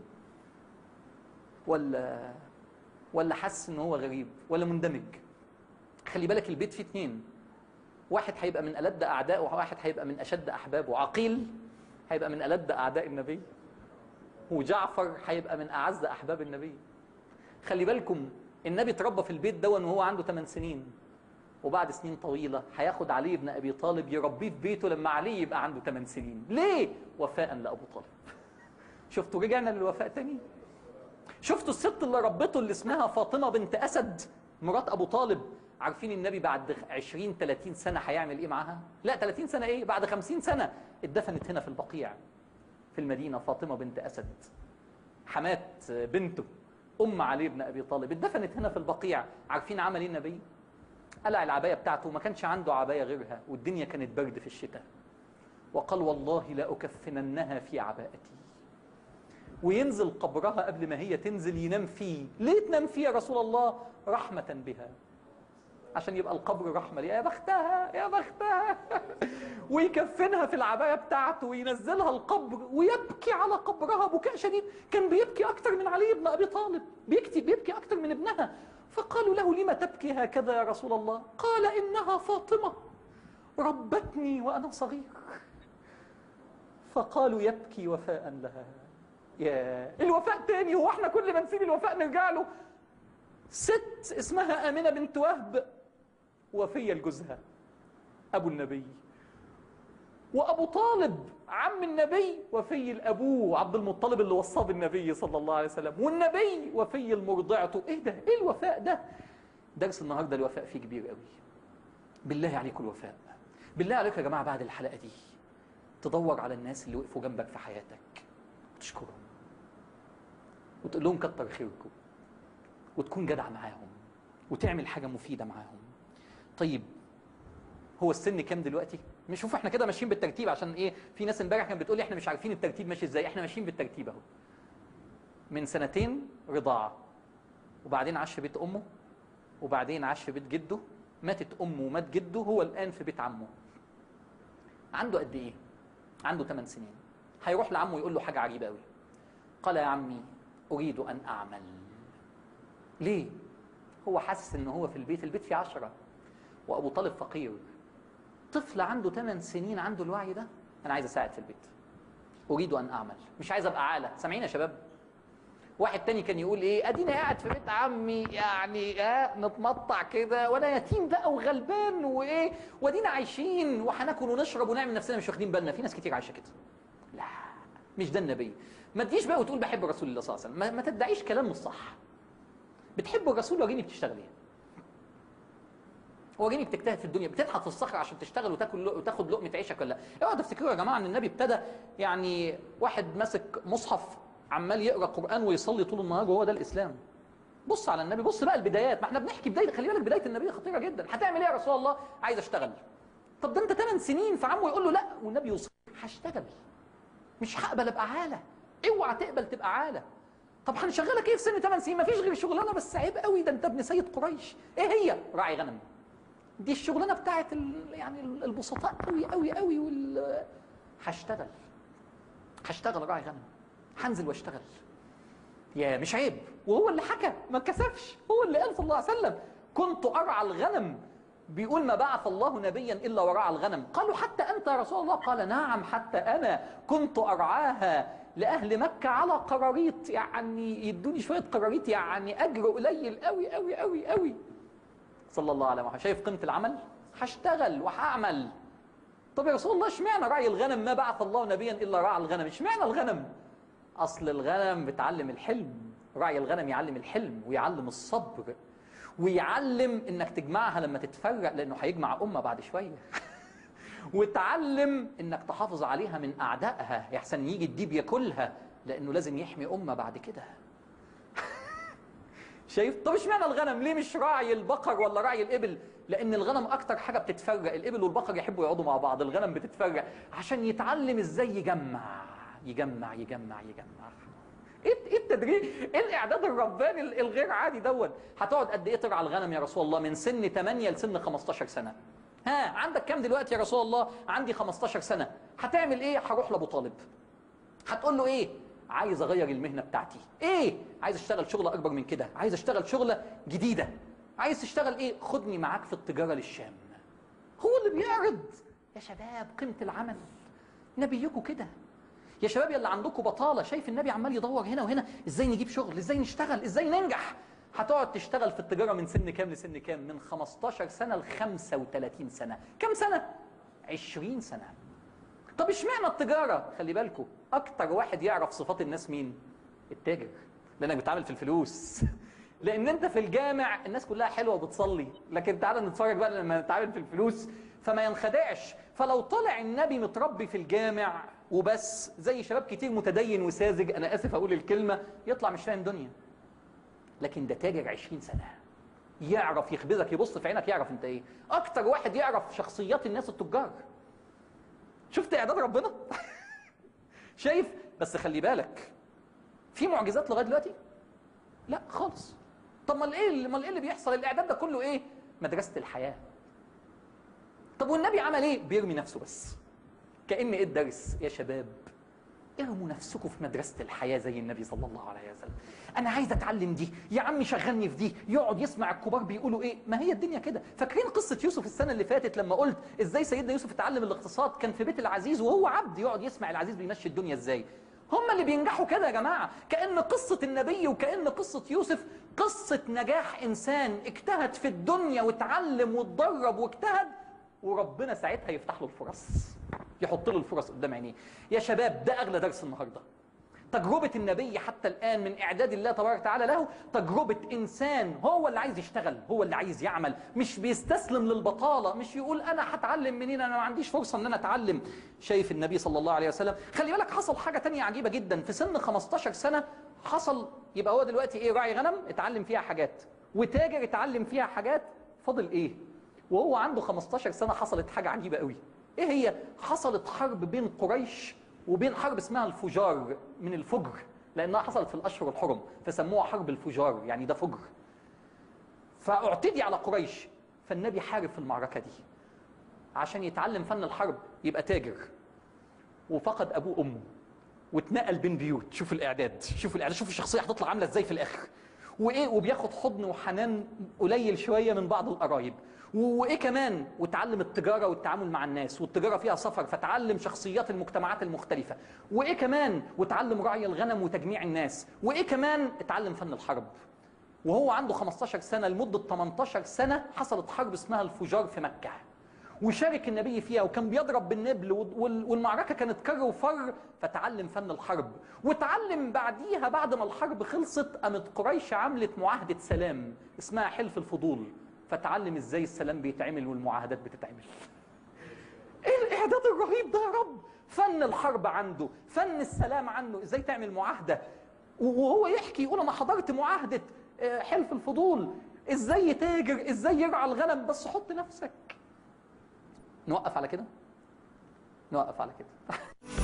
ولا حس إن هو غريب ولا مندمج؟ خلي بالك البيت فيه 2، واحد هيبقى من ألد أعدائه وواحد هيبقى من أشد أحبابه. عقيل هيبقى من ألد أعداء النبي، وجعفر هيبقى من أعز أحباب النبي. خلي بالكم النبي اتربى في البيت ده وهو عنده 8 سنين، وبعد سنين طويلة هياخد علي بن أبي طالب يربيه في بيته لما علي يبقى عنده 8 سنين. ليه؟ وفاء لأبو طالب. شفتوا رجعنا للوفاء تاني؟ شفتوا الست اللي ربته اللي اسمها فاطمة بنت أسد مرات أبو طالب؟ عارفين النبي بعد 20-30 سنة هيعمل إيه معاها؟ لا 30 سنة إيه؟ بعد 50 سنة اتدفنت هنا في البقيع في المدينة. فاطمة بنت أسد حمات بنته أم علي بن أبي طالب اتدفنت هنا في البقيع. عارفين عمل إيه النبي؟ قلع العباية بتاعته، ما كانش عنده عباية غيرها والدنيا كانت برد في الشتاء، وقال والله لا أكفننها في عباءتي. وينزل قبرها قبل ما هي تنزل ينام فيه. ليه تنام فيه يا رسول الله؟ رحمة بها، عشان يبقى القبر رحمة ليها. يا بختها يا بختها. ويكفنها في العباية بتاعته وينزلها القبر ويبكي على قبرها بكاء شديد. كان بيبكي أكتر من علي بن أبي طالب، بيبكي أكتر من ابنها. فقالوا له لما تبكي هكذا يا رسول الله؟ قال إنها فاطمة ربتني وأنا صغير. فقالوا يبكي وفاء لها. يا الوفاء تاني، هو احنا كل ما نسيب الوفاء نرجع له؟ ست اسمها آمنة بنت وهب وفية لجوزها أبو النبي، وأبو طالب عم النبي وفي لأبوه عبد المطلب اللي وصاه بالنبي صلى الله عليه وسلم، والنبي وفي لمرضعته. إيه ده؟ إيه الوفاء ده؟ درس النهارده الوفاء فيه كبير قوي. بالله عليكم الوفاء، بالله عليكم يا جماعة بعد الحلقة دي تدور على الناس اللي وقفوا جنبك في حياتك وتشكرهم وتقول لهم كتر خيركم، وتكون جدع معاهم وتعمل حاجة مفيدة معاهم. طيب هو السن كام دلوقتي؟ مش شوف احنا كده ماشيين بالترتيب، عشان ايه؟ في ناس امبارح كانت بتقول لي احنا مش عارفين الترتيب ماشي ازاي. احنا ماشيين بالترتيب اهو. من 2 رضاعة، وبعدين عاش في بيت امه، وبعدين عاش في بيت جده، ماتت امه ومات جده، هو الان في بيت عمه. عنده قد ايه؟ عنده 8 سنين. هيروح لعمه يقول له حاجة عجيبة قوي. قال يا عمي اريد ان اعمل. ليه؟ هو حاسس ان هو في البيت فيه 10، وابو طالب فقير. طفل عنده 8 سنين عنده الوعي ده، انا عايز اساعد في البيت، اريد ان اعمل، مش عايز ابقى عالة. سامعين يا شباب؟ واحد تاني كان يقول ايه؟ ادينا قاعد في بيت عمي يعني نتمطع كده، وانا يتيم بقى وغلبان وايه، وادينا عايشين وهناكل ونشرب ونعمل نفسنا مش واخدين بالنا. في ناس كتير عايشه كده. لا، مش ده النبي. ما تجيش بقى وتقول بحب رسول الله صلى الله عليه وسلم، ما تدعيش كلام مش صح. بتحب الرسول وريني بتشتغل ايه؟ وريني بتجتهد في الدنيا، بتنحت في الصخر عشان تشتغل وتاخد لقمه عيشك ولا لا؟ اوعوا تفتكروا يا جماعه ان النبي ابتدى يعني واحد ماسك مصحف عمال يقرا قران ويصلي طول النهار وهو ده الاسلام. بص على النبي، بص بقى البدايات. ما احنا بنحكي بدايه، خلي بالك بدايه النبي خطيره جدا. هتعمل ايه يا رسول الله؟ عايز اشتغل. طب ده انت 8 سنين، فعمه يقول له لا، والنبي يوصي هشتغل، مش هقبل ابقى عاله. اوعى تقبل تبقى عاله. طب هنشغلك ايه في سن 8 سنين؟ مفيش غير شغلانه بس عيب قوي، ده انت ابن سيد قريش. ايه هي؟ راعي غنم. دي الشغلانه بتاعت يعني البسطاء قوي قوي قوي. هشتغل راعي غنم، هنزل واشتغل. يا مش عيب؟ وهو اللي حكى، ما اتكسفش، هو اللي قال صلى الله عليه وسلم كنت ارعى الغنم. بيقول ما بعث الله نبيا الا ورعى الغنم. قالوا حتى انت يا رسول الله؟ قال نعم حتى انا كنت ارعاها لاهل مكه على قراريط، يعني يدوني شويه قراريط، يعني اجر قليل قوي قوي قوي قوي. صلى الله عليه وسلم. شايف قيمه العمل؟ هشتغل وهعمل. طب يا رسول الله اشمعنى رعي الغنم؟ ما بعث الله نبيا الا رعى الغنم. اشمعنى الغنم؟ اصل الغنم بتعلم الحلم. رعي الغنم يعلم الحلم ويعلم الصبر ويعلم انك تجمعها لما تتفرق، لانه هيجمع امه بعد شويه. وتعلم انك تحافظ عليها من اعدائها، يحسن يجي الديب ياكلها، لانه لازم يحمي امه بعد كده. شايف؟ طب اشمعنى الغنم؟ ليه مش راعي البقر ولا راعي الابل؟ لان الغنم اكتر حاجه بتتفرق، الابل والبقر يحبوا يقعدوا مع بعض، الغنم بتتفرق عشان يتعلم ازاي يجمع يجمع يجمع يجمع. ايه التدريب؟ ايه الاعداد الرباني الغير عادي دوت؟ هتقعد قد ايه ترعى الغنم يا رسول الله؟ من سن 8 لسن 15 سنه. ها عندك كام دلوقتي يا رسول الله؟ عندي 15 سنه. هتعمل ايه؟ هروح لابو طالب. هتقول له ايه؟ عايز اغير المهنه بتاعتي. ايه؟ عايز اشتغل شغله اكبر من كده، عايز اشتغل شغله جديده. عايز تشتغل ايه؟ خدني معاك في التجاره للشام. هو اللي بيعرض يا شباب قيمه العمل. نبيكم كده يا شباب، يلا عندكم بطاله. شايف النبي عمال يدور هنا وهنا، ازاي نجيب شغل، ازاي نشتغل، ازاي ننجح. هتقعد تشتغل في التجاره من سن كام لسن كام؟ من 15 سنه ل 35 سنه. كم سنه؟ 20 سنه. طب اشمعنى التجاره؟ خلي بالكم اكتر واحد يعرف صفات الناس مين؟ التاجر، لانك بتعامل في الفلوس. لان انت في الجامع الناس كلها حلوه وبتصلي، لكن تعالى نتفرج بقى لما نتعامل في الفلوس، فما ينخدعش. فلو طلع النبي متربي في الجامع وبس، زي شباب كتير متدين وساذج، انا اسف اقول الكلمه، يطلع مش فاهم دنيا. لكن ده تاجر 20 سنه، يعرف يخبزك، يبص في عينك يعرف انت ايه. اكتر واحد يعرف شخصيات الناس التجار. شفت اعداد ربنا؟ شايف؟ بس خلي بالك في معجزات لغايه دلوقتي؟ لا خالص. طب امال ايه اللي بيحصل؟ الاعداد ده كله ايه؟ مدرسه الحياه. طب والنبي عمل ايه؟ بيرمي نفسه بس. كأن ايه الدرس يا شباب؟ ارموا نفسكم في مدرسة الحياة زي النبي صلى الله عليه وسلم. أنا عايز أتعلم دي، يا عم شغلني في دي، يقعد يسمع الكبار بيقولوا إيه. ما هي الدنيا كده. فاكرين قصة يوسف السنة اللي فاتت لما قلت إزاي سيدنا يوسف اتعلم الاقتصاد؟ كان في بيت العزيز وهو عبد، يقعد يسمع العزيز بيمشي الدنيا إزاي. هم اللي بينجحوا كده يا جماعة. كأن قصة النبي وكأن قصة يوسف قصة نجاح إنسان اجتهد في الدنيا واتعلم واتدرب واجتهد، وربنا ساعتها يفتح له الفرص، يحط له الفرص قدام عينيه. يا شباب ده أغلى درس النهارده. تجربة النبي حتى الآن من إعداد الله تبارك وتعالى له تجربة إنسان هو اللي عايز يشتغل، هو اللي عايز يعمل، مش بيستسلم للبطالة، مش يقول أنا هتعلم منين، أنا ما عنديش فرصة إن أنا أتعلم. شايف النبي صلى الله عليه وسلم؟ خلي بالك حصل حاجة تانية عجيبة جدا. في سن 15 سنة حصل، يبقى هو دلوقتي إيه؟ راعي غنم اتعلم فيها حاجات، وتاجر اتعلم فيها حاجات، فاضل إيه؟ وهو عنده 15 سنة حصلت حاجة عجيبة قوي. إيه هي؟ حصلت حرب بين قريش وبين حرب اسمها الفجار، من الفجر، لأنها حصلت في الأشهر الحرم فسموها حرب الفجار، يعني ده فجر. فاعتدي على قريش، فالنبي حارب في المعركة دي عشان يتعلم فن الحرب، يبقى تاجر. وفقد أبوه وأمه واتنقل بين بيوت. شوف الإعداد، شوف الإعداد، شوف الشخصية هتطلع عاملة إزاي في الآخر. وإيه؟ وبياخد حضن وحنان قليل شوية من بعض القرايب. وايه كمان؟ وتعلم التجاره والتعامل مع الناس، والتجاره فيها سفر فتعلم شخصيات المجتمعات المختلفه. وايه كمان؟ وتعلم رعي الغنم وتجميع الناس. وايه كمان؟ اتعلم فن الحرب. وهو عنده 15 سنه لمده 18 سنه حصلت حرب اسمها الفجار في مكه، وشارك النبي فيها وكان بيضرب بالنبل، والمعركه كانت كر وفر، فتعلم فن الحرب. وتعلم بعديها بعد ما الحرب خلصت قامت قريش عملت معاهده سلام اسمها حلف الفضول، فتعلم ازاي السلام بيتعمل والمعاهدات بتتعمل. ايه الاعداد الرهيب ده يا رب؟ فن الحرب عنده، فن السلام عنده، ازاي تعمل معاهده. وهو يحكي يقول انا حضرت معاهده حلف الفضول، ازاي يتاجر، ازاي يرعى الغنم. بس حط نفسك. نوقف على كده، نوقف على كده.